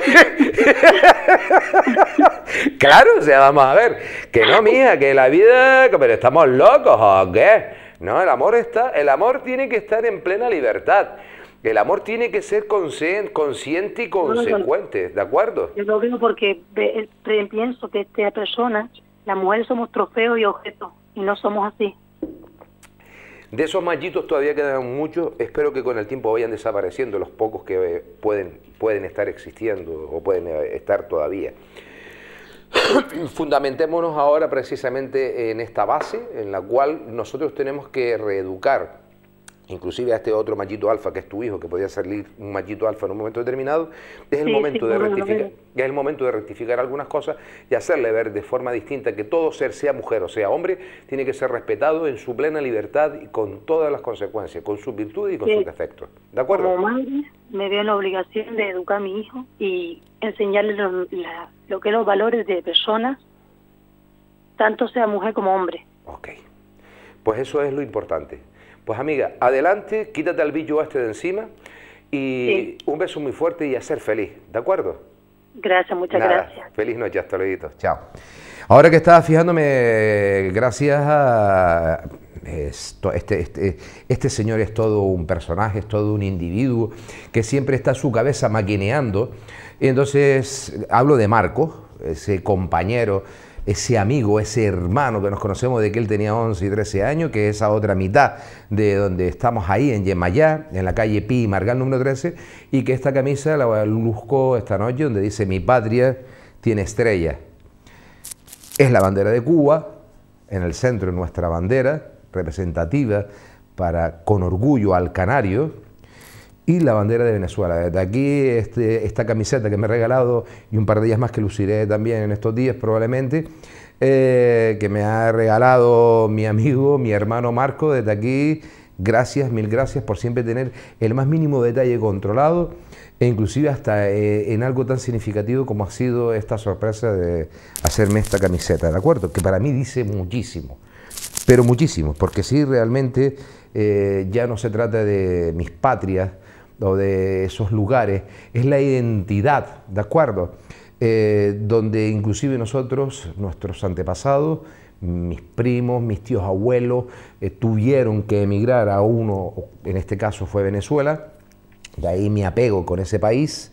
Claro, o sea, vamos a ver, que no, mía, que la vida, que, pero estamos locos, ¿o qué? No, el amor está, el amor tiene que estar en plena libertad. El amor tiene que ser consciente, consciente y consecuente, ¿de acuerdo? Yo lo veo porque ve- eh, pienso que esta persona, las mujeres somos trofeos y objetos, y no somos así. De esos machitos todavía quedan muchos, espero que con el tiempo vayan desapareciendo los pocos que eh, pueden, pueden estar existiendo o pueden eh, estar todavía. Fundamentémonos ahora precisamente en esta base en la cual nosotros tenemos que reeducar inclusive a este otro machito alfa que es tu hijo, que podría salir un machito alfa en un momento determinado. Es el Sí, momento sí, de no, no, rectificar, no. es el momento de rectificar algunas cosas y hacerle ver de forma distinta que todo ser, sea mujer o sea hombre, tiene que ser respetado en su plena libertad y con todas las consecuencias, con sus virtudes y con Sí. sus defectos. ¿De acuerdo? Como madre me veo en la obligación de educar a mi hijo y enseñarle lo, la- lo que es los valores de personas, tanto sea mujer como hombre. Ok, pues eso es lo importante. Pues amiga, adelante, quítate al bicho este de encima y Sí. un beso muy fuerte y a ser feliz, ¿de acuerdo? Gracias, muchas Nada, gracias. feliz noche, hasta luego, chao. Ahora que estaba fijándome, gracias a esto, este, este, este señor es todo un personaje, es todo un individuo que siempre está su cabeza maquineando. Y entonces hablo de Marco, ese compañero, ese amigo, ese hermano que nos conocemos de que él tenía once y trece años, que es esa otra mitad de donde estamos ahí en Yemayá, en la calle Pi Margal número trece, y que esta camisa la luzco esta noche donde dice mi patria tiene estrella. Es la bandera de Cuba, en el centro nuestra bandera representativa para con orgullo al canario, y la bandera de Venezuela. Desde aquí este, esta camiseta que me he regalado y un par de días más que luciré también en estos días probablemente, eh, que me ha regalado mi amigo, mi hermano Marco, desde aquí gracias, mil gracias por siempre tener el más mínimo detalle controlado e inclusive hasta eh, en algo tan significativo como ha sido esta sorpresa de hacerme esta camiseta, ¿de acuerdo? Que para mí dice muchísimo, pero muchísimo, porque sí, realmente eh, ya no se trata de mis patrias o de esos lugares, es la identidad, ¿de acuerdo? Eh, donde inclusive nosotros, nuestros antepasados, mis primos, mis tíos abuelos, eh, tuvieron que emigrar a uno, en este caso fue Venezuela, de ahí mi apego con ese país,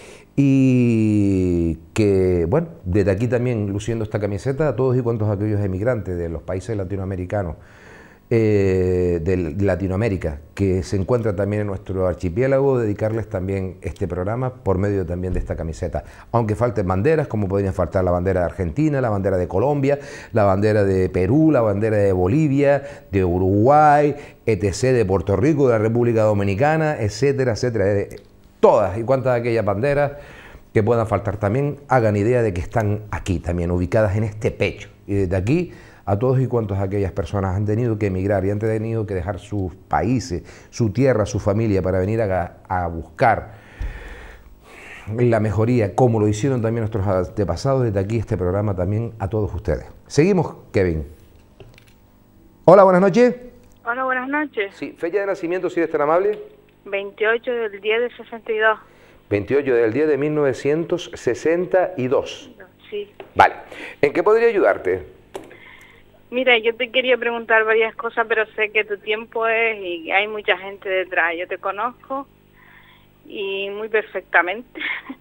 y que, bueno, desde aquí también luciendo esta camiseta a todos y cuantos aquellos emigrantes de los países latinoamericanos, eh, de Latinoamérica, que se encuentran también en nuestro archipiélago, dedicarles también este programa por medio también de esta camiseta. Aunque falten banderas, como podrían faltar la bandera de Argentina, la bandera de Colombia, la bandera de Perú, la bandera de Bolivia, de Uruguay, etcétera, de Puerto Rico, de la República Dominicana, etcétera, etcétera. De todas y cuantas de aquellas banderas que puedan faltar también, hagan idea de que están aquí también, ubicadas en este pecho. Y desde aquí, a todos y cuantos aquellas personas han tenido que emigrar y han tenido que dejar sus países, su tierra, su familia para venir a, a buscar la mejoría, como lo hicieron también nuestros antepasados, desde aquí este programa también a todos ustedes. Seguimos, Kevin. Hola, buenas noches. Hola, buenas noches. Sí, fecha de nacimiento, si eres tan amable. veintiocho del diez del sesenta y dos. veintiocho del diez de mil novecientos sesenta y dos. Sí. Vale. ¿En qué podría ayudarte? Mira, yo te quería preguntar varias cosas, pero sé que tu tiempo es y hay mucha gente detrás. Yo te conozco y muy perfectamente.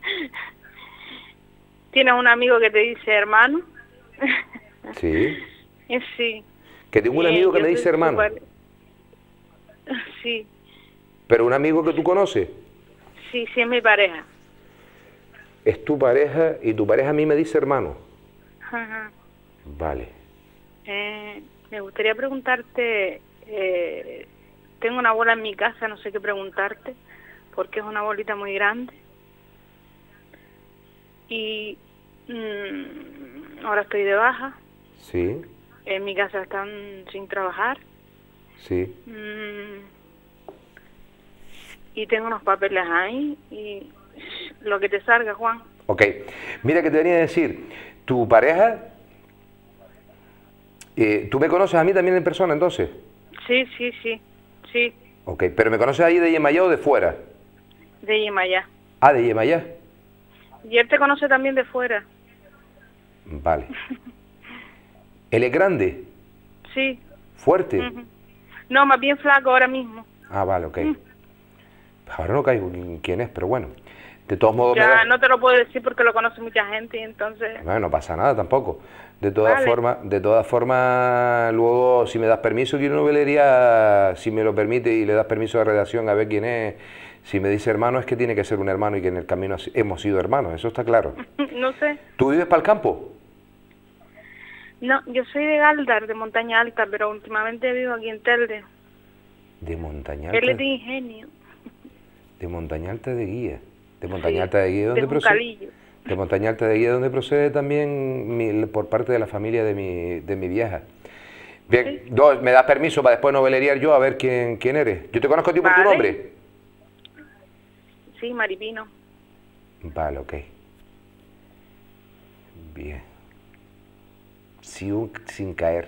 ¿Tienes un amigo que te dice hermano? Sí. Eh, sí. Que Que tengo un amigo que me dice hermano. Sí. ¿Pero un amigo que tú conoces? Sí, sí, es mi pareja. Es tu pareja y tu pareja a mí me dice hermano. Ajá. Vale. Eh, me gustaría preguntarte, eh, tengo una bola en mi casa, no sé qué preguntarte, porque es una bolita muy grande. Y mmm, ahora estoy de baja. Sí. En mi casa están sin trabajar. Sí. Mm, y tengo unos papeles ahí y lo que te salga, Juan. Ok. Mira que te venía a decir, tu pareja, eh, ¿tú me conoces a mí también en persona entonces? Sí, sí, sí, sí. Ok, pero ¿me conoces ahí de Yemayá o de fuera? De Yemayá. Ah, de Yemayá. Y él te conoce también de fuera. Vale. ¿Él es grande? Sí. ¿Fuerte? Uh-huh. No, más bien flaco ahora mismo. Ah, vale, ok. Mm. Ahora no caigo en quién es, pero bueno. De todos modos... Ya me da... no te lo puedo decir porque lo conoce mucha gente y entonces... Bueno, no pasa nada tampoco. De todas Vale. formas, de todas formas, luego, si me das permiso, quiero novelería, si me lo permite y le das permiso de redacción a ver quién es. Si me dice hermano, es que tiene que ser un hermano y que en el camino hemos sido hermanos, eso está claro. No sé. ¿Tú vives para el campo? No, yo soy de Galdar, de Montaña Alta, pero últimamente vivo aquí en Telde. De Montaña Alta. Él es de Ingenio. De Montaña Alta de Guía. De Montaña Sí, Alta de Guía, ¿de dónde de procede? Juncalillo. De Montaña Alta de Guía, ¿dónde procede también mi- por parte de la familia de mi, de mi vieja. Bien, Sí. yo, me das permiso para después noveleriar yo a ver quién, quién eres. Yo te conozco a ti por tu Vale. nombre. Sí, Maripino. Vale, ok. Bien. Sigo sin caer.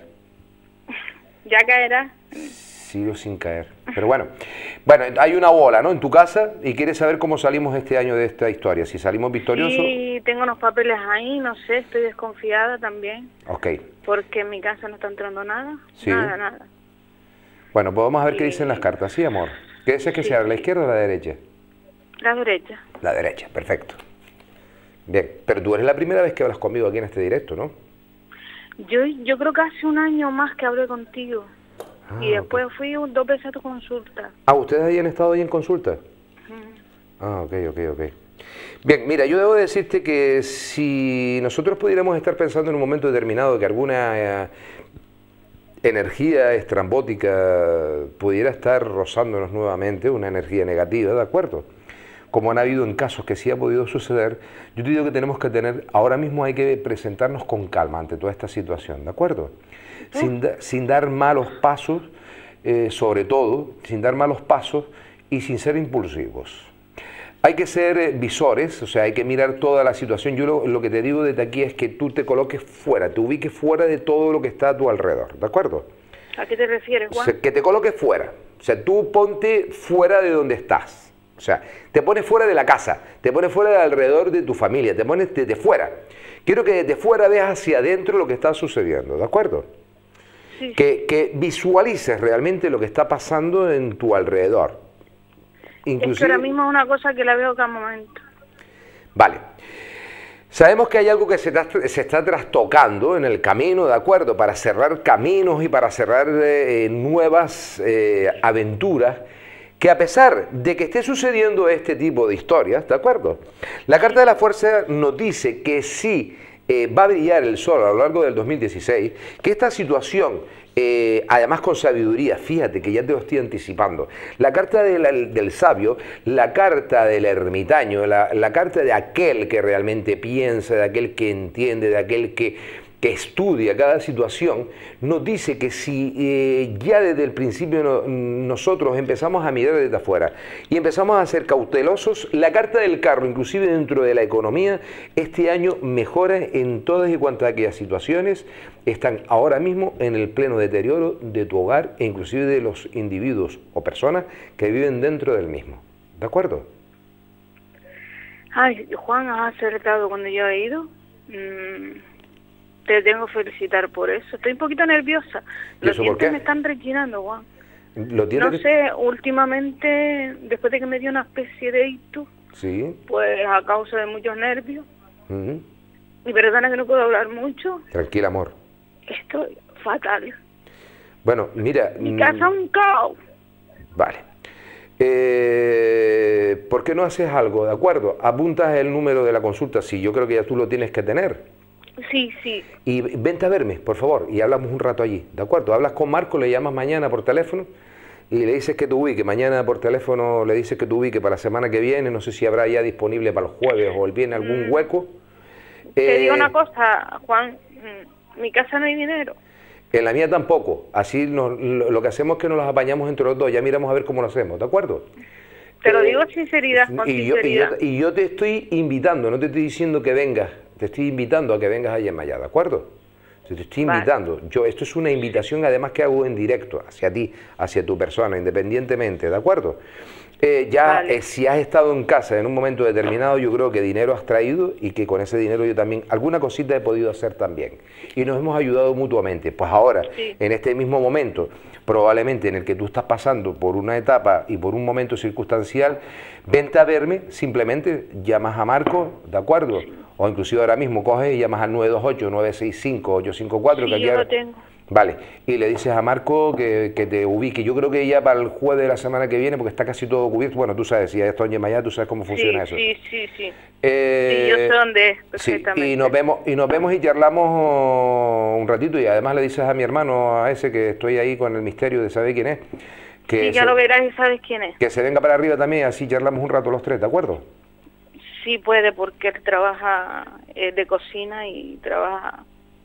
Ya caerá. Sigo sin caer. Pero bueno. Bueno, hay una bola, ¿no? En tu casa y quieres saber cómo salimos este año de esta historia. Si salimos victoriosos. Sí, tengo unos papeles ahí, no sé, estoy desconfiada también. Ok. Porque en mi casa no está entrando nada. Sí. Nada, nada. Bueno, pues vamos a ver qué Sí. dicen las cartas. Sí, amor. ¿Qué deseas que Sí. sea? ¿La izquierda o la derecha? La derecha. La derecha, perfecto. Bien, pero tú eres la primera vez que hablas conmigo aquí en este directo, ¿no? Yo, yo creo que hace un año más que hablé contigo. Ah, y después fui un- dos veces a tu consulta. Ah, ¿ustedes ahí han estado ahí en consulta? Mm. Ah, ok, ok, ok. Bien, mira, yo debo decirte que si nosotros pudiéramos estar pensando en un momento determinado que alguna eh, energía estrambótica pudiera estar rozándonos nuevamente, una energía negativa, ¿de acuerdo? Como han habido en casos que sí ha podido suceder, yo te digo que tenemos que tener, ahora mismo hay que presentarnos con calma ante toda esta situación, ¿de acuerdo? Sin, da- sin dar malos pasos, eh, sobre todo, sin dar malos pasos y sin ser impulsivos. Hay que ser eh, visores, o sea, hay que mirar toda la situación. Yo lo, lo que te digo desde aquí es que tú te coloques fuera, te ubiques fuera de todo lo que está a tu alrededor, ¿de acuerdo? ¿A qué te refieres, O Juan? sea, que te coloques fuera, o sea, tú ponte fuera de donde estás. O sea, te pones fuera de la casa, te pones fuera de alrededor de tu familia, te pones desde fuera. Quiero que desde fuera veas hacia adentro lo que está sucediendo, ¿de acuerdo? Sí, Que, que visualices realmente lo que está pasando en tu alrededor. es que ahora mismo es una cosa que la veo cada momento. Vale. Sabemos que hay algo que se está, se está trastocando en el camino, ¿de acuerdo? Para cerrar caminos y para cerrar eh, nuevas eh, aventuras, que a pesar de que esté sucediendo este tipo de historias, ¿de acuerdo? La carta de la fuerza nos dice que sí eh, va a brillar el sol a lo largo del dos mil dieciséis, que esta situación, eh, además con sabiduría, fíjate que ya te lo estoy anticipando, la carta de la- del sabio, la carta del ermitaño, la, la carta de aquel que realmente piensa, de aquel que entiende, de aquel que que estudia cada situación, nos dice que si eh, ya desde el principio no- nosotros empezamos a mirar desde afuera y empezamos a ser cautelosos, la carta del carro, inclusive dentro de la economía, este año mejora en todas y cuantas aquellas situaciones están ahora mismo en el pleno deterioro de tu hogar e inclusive de los individuos o personas que viven dentro del mismo. ¿De acuerdo? Ay, Juan, has acertado cuando yo he ido. Mm, te tengo que felicitar por eso. Estoy un poquito nerviosa. ¿Y Los eso por dientes qué? me están rechinando, Juan. Lo tiene No que- sé, últimamente, después de que me dio una especie de ictus, Sí. pues a causa de muchos nervios, Ujú. y perdona que no puedo hablar mucho, Tranquila, amor. estoy fatal. Bueno, mira... Mi mm, casa es un caos. Vale. Eh, ¿Por qué no haces algo? ¿De acuerdo? Apuntas el número de la consulta, sí, yo creo que ya tú lo tienes que tener. Sí, sí. Y vente a verme, por favor, y hablamos un rato allí, ¿de acuerdo? Hablas con Marco, le llamas mañana por teléfono y le dices que te ubique. Mañana por teléfono le dices que te ubique para la semana que viene, no sé si habrá ya disponible para el jueves o el viernes algún hueco. Te Eh, digo una cosa, Juan, en mi casa no hay dinero. En la mía tampoco, así nos, lo, lo que hacemos es que nos los apañamos entre los dos, ya miramos a ver cómo lo hacemos, ¿de acuerdo? Te lo Eh, digo sinceridad, con y yo, y, sinceridad. yo, y yo te estoy invitando, no te estoy diciendo que vengas, te estoy invitando a que vengas a Yemayá, ¿de acuerdo? Te estoy Vale. invitando. Yo, esto es una invitación además que hago en directo hacia ti, hacia tu persona, independientemente, ¿de acuerdo? Eh, ya Vale. eh, si has estado en casa en un momento determinado, yo creo que dinero has traído y que con ese dinero yo también, alguna cosita he podido hacer también. Y nos hemos ayudado mutuamente. Pues ahora, Sí. en este mismo momento, probablemente en el que tú estás pasando por una etapa y por un momento circunstancial, vente a verme, simplemente llamas a Marco, ¿de acuerdo? O inclusive ahora mismo coges y llamas al nueve dos ocho, nueve seis cinco, ocho cinco cuatro. Sí, que aquí yo ahora- lo tengo. Vale, y le dices a Marco que, que te ubique. Yo creo que ya para el jueves de la semana que viene, porque está casi todo cubierto. Bueno, tú sabes, si ya estoy en Yemayá, tú sabes cómo funciona Sí, eso. sí, sí, sí. Eh, Sí, yo sé dónde es, sí, perfectamente. y nos vemos y nos vemos y charlamos oh, un ratito, y además le dices a mi hermano, a ese que estoy ahí con el misterio de saber quién es, que, Sí, ya se, lo verás y sabes quién es. que se venga para arriba también, así charlamos un rato los tres, ¿de acuerdo? Sí puede, porque él trabaja eh, de cocina y trabaja...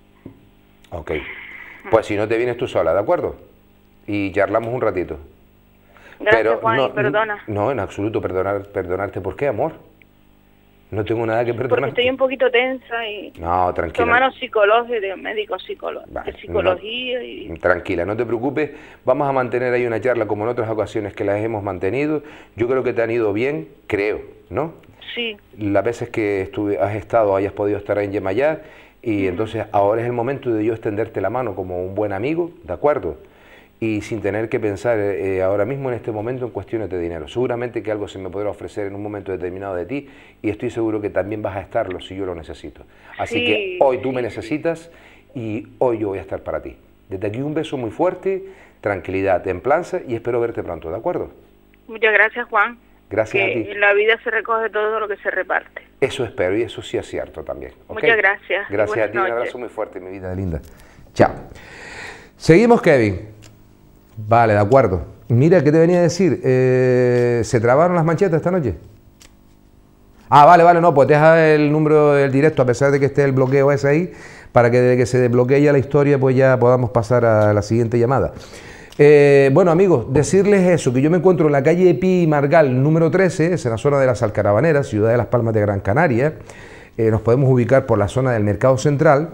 Ok, pues si no te vienes tú sola, ¿de acuerdo? Y charlamos un ratito. Gracias, Juan, y perdona. No, en absoluto, perdonar, perdonarte. ¿Por qué, amor? No tengo nada que Porque perdonar. estoy un poquito tensa y... No, tranquila. Tomando psicología, de médico psicólogo, Vale, de psicología y... Tranquila, no te preocupes. Vamos a mantener ahí una charla como en otras ocasiones que las hemos mantenido. Yo creo que te han ido bien, creo, ¿no? Sí, Las veces que estuve, has estado, hayas podido estar en Yemayá, y entonces ahora es el momento de yo extenderte la mano como un buen amigo, ¿de acuerdo? Y sin tener que pensar eh, ahora mismo en este momento en cuestiones de dinero. Seguramente que algo se me podrá ofrecer en un momento determinado de ti, y estoy seguro que también vas a estarlo si yo lo necesito. Así Sí, que hoy tú sí, me sí. necesitas y hoy yo voy a estar para ti. Desde aquí un beso muy fuerte, tranquilidad, templanza, y espero verte pronto, ¿de acuerdo? muchas gracias, Juan. Gracias a Que ti. en la vida se recoge todo lo que se reparte. Eso espero, y eso sí es cierto también. ¿ok? Muchas gracias. Gracias Buenas a ti, un noches. abrazo muy fuerte, mi vida linda. Chao. Seguimos, Kevin. Vale, de acuerdo. Mira, ¿qué te venía a decir? Eh, ¿Se trabaron las manchetas esta noche? Ah, vale, vale, no, pues deja el número del directo, a pesar de que esté el bloqueo ese ahí, para que desde que se desbloquee ya la historia, pues ya podamos pasar a la siguiente llamada. Eh, bueno, amigos, decirles eso, que yo me encuentro en la calle Pi Margal número trece, es en la zona de las Alcarabaneras, ciudad de Las Palmas de Gran Canaria. Eh, nos podemos ubicar por la zona del Mercado Central.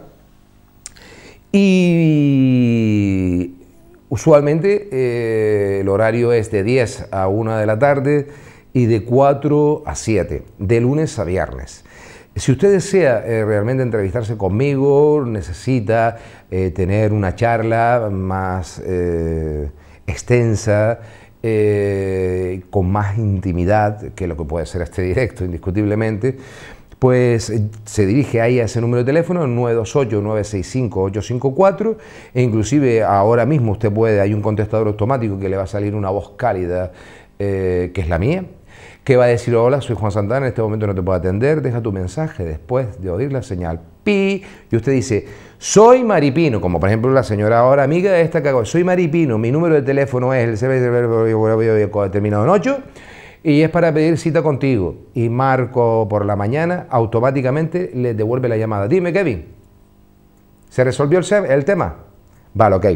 Y usualmente eh, el horario es de diez a una de la tarde y de cuatro a siete, de lunes a viernes. Si usted desea eh, realmente entrevistarse conmigo, necesita eh, tener una charla más eh, extensa, eh, con más intimidad que lo que puede ser este directo, indiscutiblemente, pues eh, se dirige ahí a ese número de teléfono, nueve dos ocho, nueve seis cinco, ocho cinco cuatro, e inclusive ahora mismo usted puede, hay un contestador automático que le va a salir una voz cálida, eh, que es la mía, que va a decir: hola, soy Juan Santana, en este momento no te puedo atender, deja tu mensaje después de oír la señal pi, y usted dice: soy Maripino, como por ejemplo la señora ahora amiga de esta que hago, soy Maripino, mi número de teléfono es el terminado en ocho, y es para pedir cita contigo, y Marco por la mañana automáticamente le devuelve la llamada. Dime, Kevin, ¿se resolvió el, el tema? Vale, ok.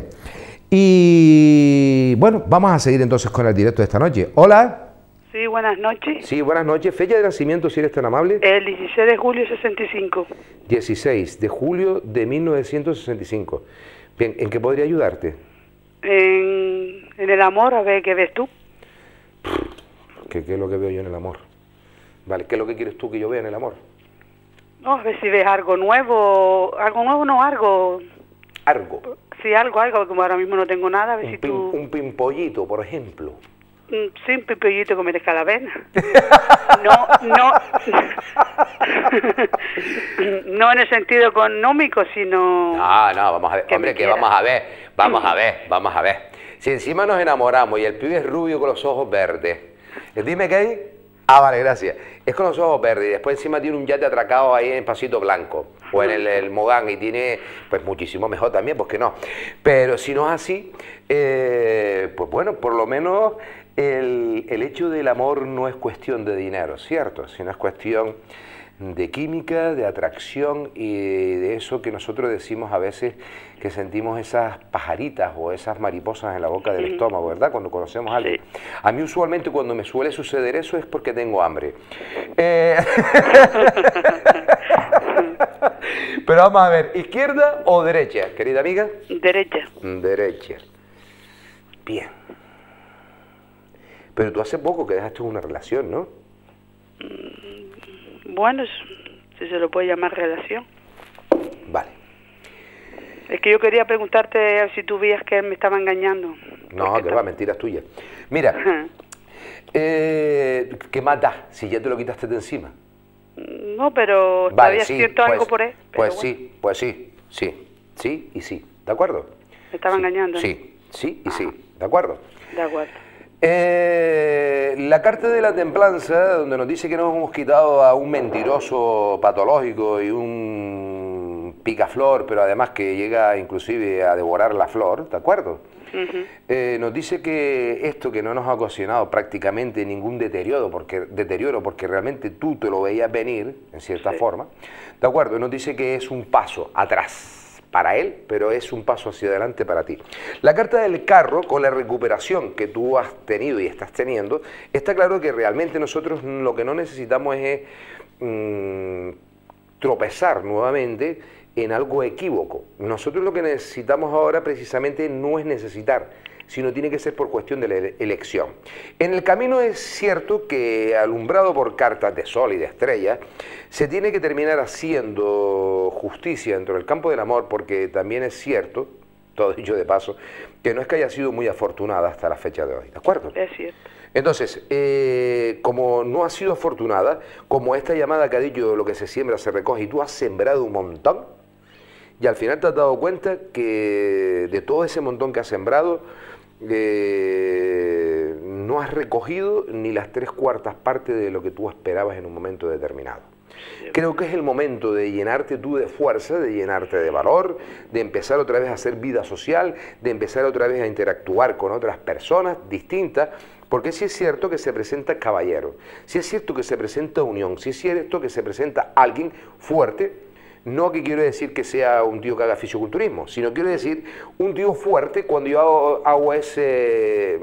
Y bueno, vamos a seguir entonces con el directo de esta noche. Hola. Sí, buenas noches. Sí, buenas noches. Fecha de nacimiento, si eres tan amable. El dieciséis de julio sesenta y cinco. dieciséis de julio de mil novecientos sesenta y cinco. Bien, ¿en qué podría ayudarte? En, en el amor, a ver, ¿qué ves tú? ¿Qué, ¿Qué es lo que veo yo en el amor? Vale, ¿qué es lo que quieres tú que yo vea en el amor? No, a ver si ves algo nuevo, algo nuevo, no, algo, Algo. sí, algo, algo, como ahora mismo no tengo nada, a ver Un, si pin- tú... un pimpollito, por ejemplo. Mm, Sí, un pipellito que merezca la pena. No, no. No en el sentido económico, sino... No, no, vamos a ver. Que Hombre, me que quiera. vamos a ver, vamos a ver, vamos a ver. Si encima nos enamoramos y el pibe es rubio con los ojos verdes, Dime, Kevin. Ah, vale, gracias. Es con los ojos verdes y después encima tiene un yate atracado ahí en el Pasito Blanco o en el, el Mogán y tiene, pues muchísimo mejor también, pues que no. Pero si no es así, eh, pues bueno, por lo menos el, el hecho del amor no es cuestión de dinero, ¿cierto? Sino es cuestión de química, de atracción y de eso que nosotros decimos a veces que sentimos esas pajaritas o esas mariposas en la boca del estómago, ¿verdad? Cuando conocemos a alguien. Sí. A mí usualmente cuando me suele suceder eso es porque tengo hambre. Eh... Pero vamos a ver, ¿izquierda o derecha, querida amiga? Derecha. Derecha. Bien. Pero tú hace poco que dejaste una relación, ¿no? Bueno, si se lo puede llamar relación. Vale. Es que yo quería preguntarte si tú veías que él me estaba engañando. No, que va, mentiras tuyas. Mira, eh, ¿qué más da si ya te lo quitaste de encima? No, pero vale, todavía sí, siento pues, algo por él. Pues bueno. sí, pues sí, sí, sí y sí, ¿de acuerdo? Me estaba sí, engañando. Sí, sí y ah. sí, ¿de acuerdo? De acuerdo. Eh, la carta de la templanza, donde nos dice que nos hemos quitado a un mentiroso patológico y un picaflor, pero además que llega inclusive a devorar la flor, ¿de acuerdo? Uh-huh. eh, nos dice que esto que no nos ha ocasionado prácticamente ningún deterioro, porque, deterioro, porque realmente tú te lo veías venir, en cierta sí. forma, ¿de acuerdo? Nos dice que es un paso atrás para él, pero es un paso hacia adelante para ti. La carta del carro, con la recuperación que tú has tenido y estás teniendo, está claro que realmente nosotros lo que no necesitamos es mmm, tropezar nuevamente en algo equívoco. Nosotros lo que necesitamos ahora precisamente no es necesitar, sino tiene que ser por cuestión de la elección. En el camino es cierto que, alumbrado por cartas de sol y de estrellas, se tiene que terminar haciendo justicia dentro del campo del amor, porque también es cierto, todo dicho de paso, que no es que haya sido muy afortunada hasta la fecha de hoy, ¿de acuerdo? Es cierto. Entonces, eh, como no ha sido afortunada, como esta llamada que ha dicho lo que se siembra se recoge y tú has sembrado un montón, y al final te has dado cuenta que de todo ese montón que has sembrado, Eh, no has recogido ni las tres cuartas partes de lo que tú esperabas en un momento determinado. Creo que es el momento de llenarte tú de fuerza, de llenarte de valor, de empezar otra vez a hacer vida social, de empezar otra vez a interactuar con otras personas distintas, porque sí es cierto que se presenta caballero, sí es cierto que se presenta unión, sí es cierto que se presenta alguien fuerte. No que quiero decir que sea un tío que haga fisiculturismo, sino quiero decir un tío fuerte. Cuando yo hago, hago ese,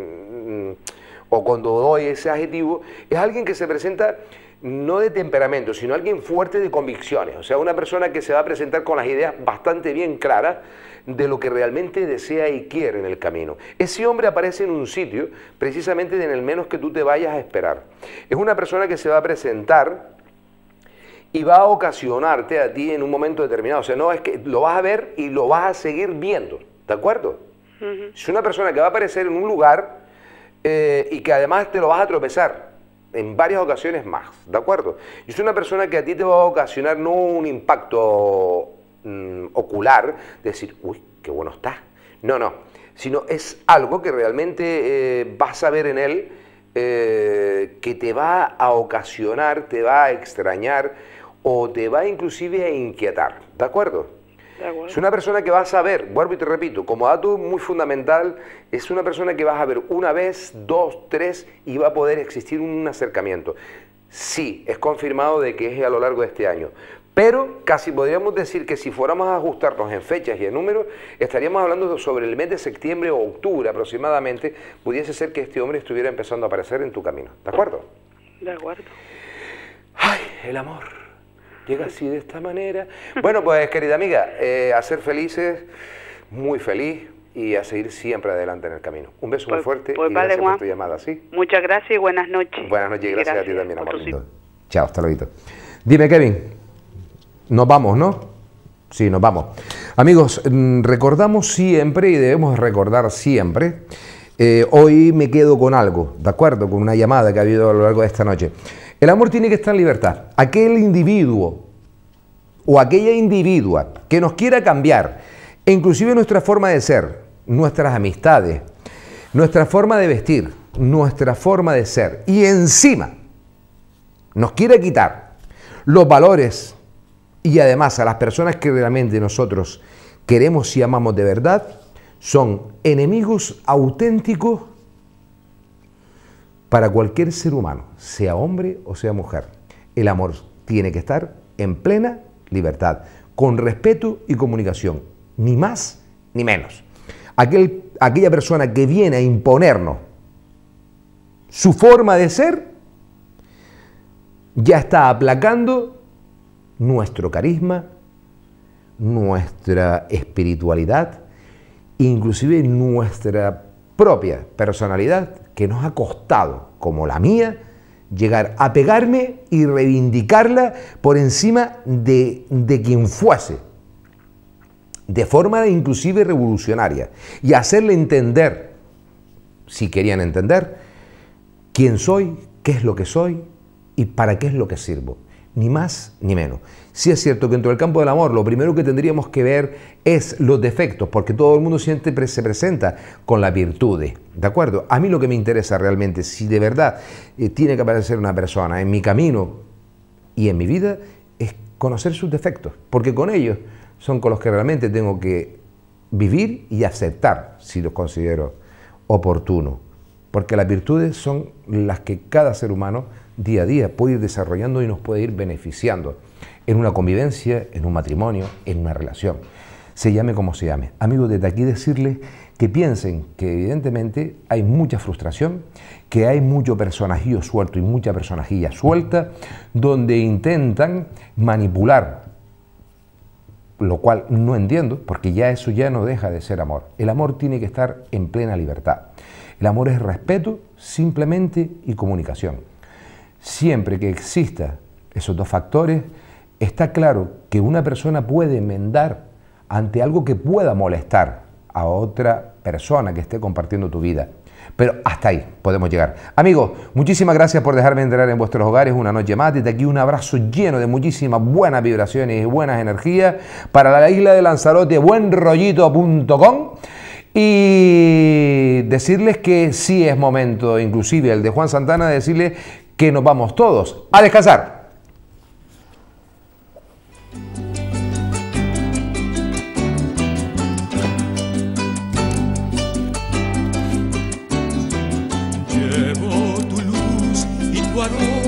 o cuando doy ese adjetivo, es alguien que se presenta no de temperamento, sino alguien fuerte de convicciones. O sea, una persona que se va a presentar con las ideas bastante bien claras de lo que realmente desea y quiere en el camino. Ese hombre aparece en un sitio, precisamente en el menos que tú te vayas a esperar. Es una persona que se va a presentar y va a ocasionarte a ti en un momento determinado. O sea, no es que lo vas a ver y lo vas a seguir viendo, ¿de acuerdo? Uh-huh. Es una persona que va a aparecer en un lugar eh, y que además te lo vas a tropezar en varias ocasiones más, ¿de acuerdo? Y es una persona que a ti te va a ocasionar no un impacto mmm, ocular, de decir, uy, qué bueno está. No, no, sino es algo que realmente eh, vas a ver en él eh, que te va a ocasionar, te va a extrañar, o te va inclusive a inquietar, ¿de acuerdo? De acuerdo. Es una persona que vas a ver, vuelvo y te repito, como dato muy fundamental, es una persona que vas a ver una vez, dos, tres, y va a poder existir un acercamiento. Sí, es confirmado de que es a lo largo de este año, pero casi podríamos decir que si fuéramos a ajustarnos en fechas y en números, estaríamos hablando sobre el mes de septiembre o octubre aproximadamente, pudiese ser que este hombre estuviera empezando a aparecer en tu camino, ¿de acuerdo? De acuerdo. Ay, el amor llega así de esta manera. Bueno, pues querida amiga, eh, a ser felices, muy feliz y a seguir siempre adelante en el camino. Un beso pues, muy fuerte pues y vale, gracias Juan, por tu llamada, ¿sí? Muchas gracias y buenas noches. Buenas noches y gracias, gracias a ti también, amor lindo. Sí. Chao, hasta luego. Dime, Kevin, nos vamos, ¿no? Sí, nos vamos. Amigos, recordamos siempre y debemos recordar siempre, eh, hoy me quedo con algo, ¿de acuerdo? Con una llamada que ha habido a lo largo de esta noche. El amor tiene que estar en libertad. Aquel individuo o aquella individua que nos quiera cambiar, e inclusive nuestra forma de ser, nuestras amistades, nuestra forma de vestir, nuestra forma de ser y encima nos quiere quitar los valores y además a las personas que realmente nosotros queremos y amamos de verdad, son enemigos auténticos para cualquier ser humano, sea hombre o sea mujer. El amor tiene que estar en plena libertad, con respeto y comunicación, ni más ni menos. Aquel, aquella persona que viene a imponernos su forma de ser, ya está aplacando nuestro carisma, nuestra espiritualidad, inclusive nuestra propia personalidad, que nos ha costado, como la mía, llegar a pegarme y reivindicarla por encima de, de quien fuese, de forma inclusive revolucionaria, y hacerle entender, si querían entender, quién soy, qué es lo que soy y para qué es lo que sirvo, ni más ni menos. Sí es cierto que dentro del campo del amor lo primero que tendríamos que ver es los defectos, porque todo el mundo siempre se presenta con las virtudes, ¿de acuerdo? A mí lo que me interesa realmente, si de verdad eh, tiene que aparecer una persona en mi camino y en mi vida, es conocer sus defectos, porque con ellos son con los que realmente tengo que vivir y aceptar, si los considero oportunos, porque las virtudes son las que cada ser humano día a día puede ir desarrollando y nos puede ir beneficiando en una convivencia, en un matrimonio, en una relación. Se llame como se llame. Amigos, desde aquí decirles que piensen que evidentemente hay mucha frustración, que hay mucho personajillo suelto y mucha personajilla suelta, donde intentan manipular, lo cual no entiendo, porque ya eso ya no deja de ser amor. El amor tiene que estar en plena libertad. El amor es respeto, simplemente, y comunicación. Siempre que exista esos dos factores, está claro que una persona puede enmendar ante algo que pueda molestar a otra persona que esté compartiendo tu vida. Pero hasta ahí podemos llegar. Amigos, muchísimas gracias por dejarme entrar en vuestros hogares una noche más. Desde aquí un abrazo lleno de muchísimas buenas vibraciones y buenas energías para la isla de Lanzarote, buen rollito punto com. Y decirles que sí es momento, inclusive el de Juan Santana, de decirles que nos vamos todos a descansar. Llevo tu luz y tu aroma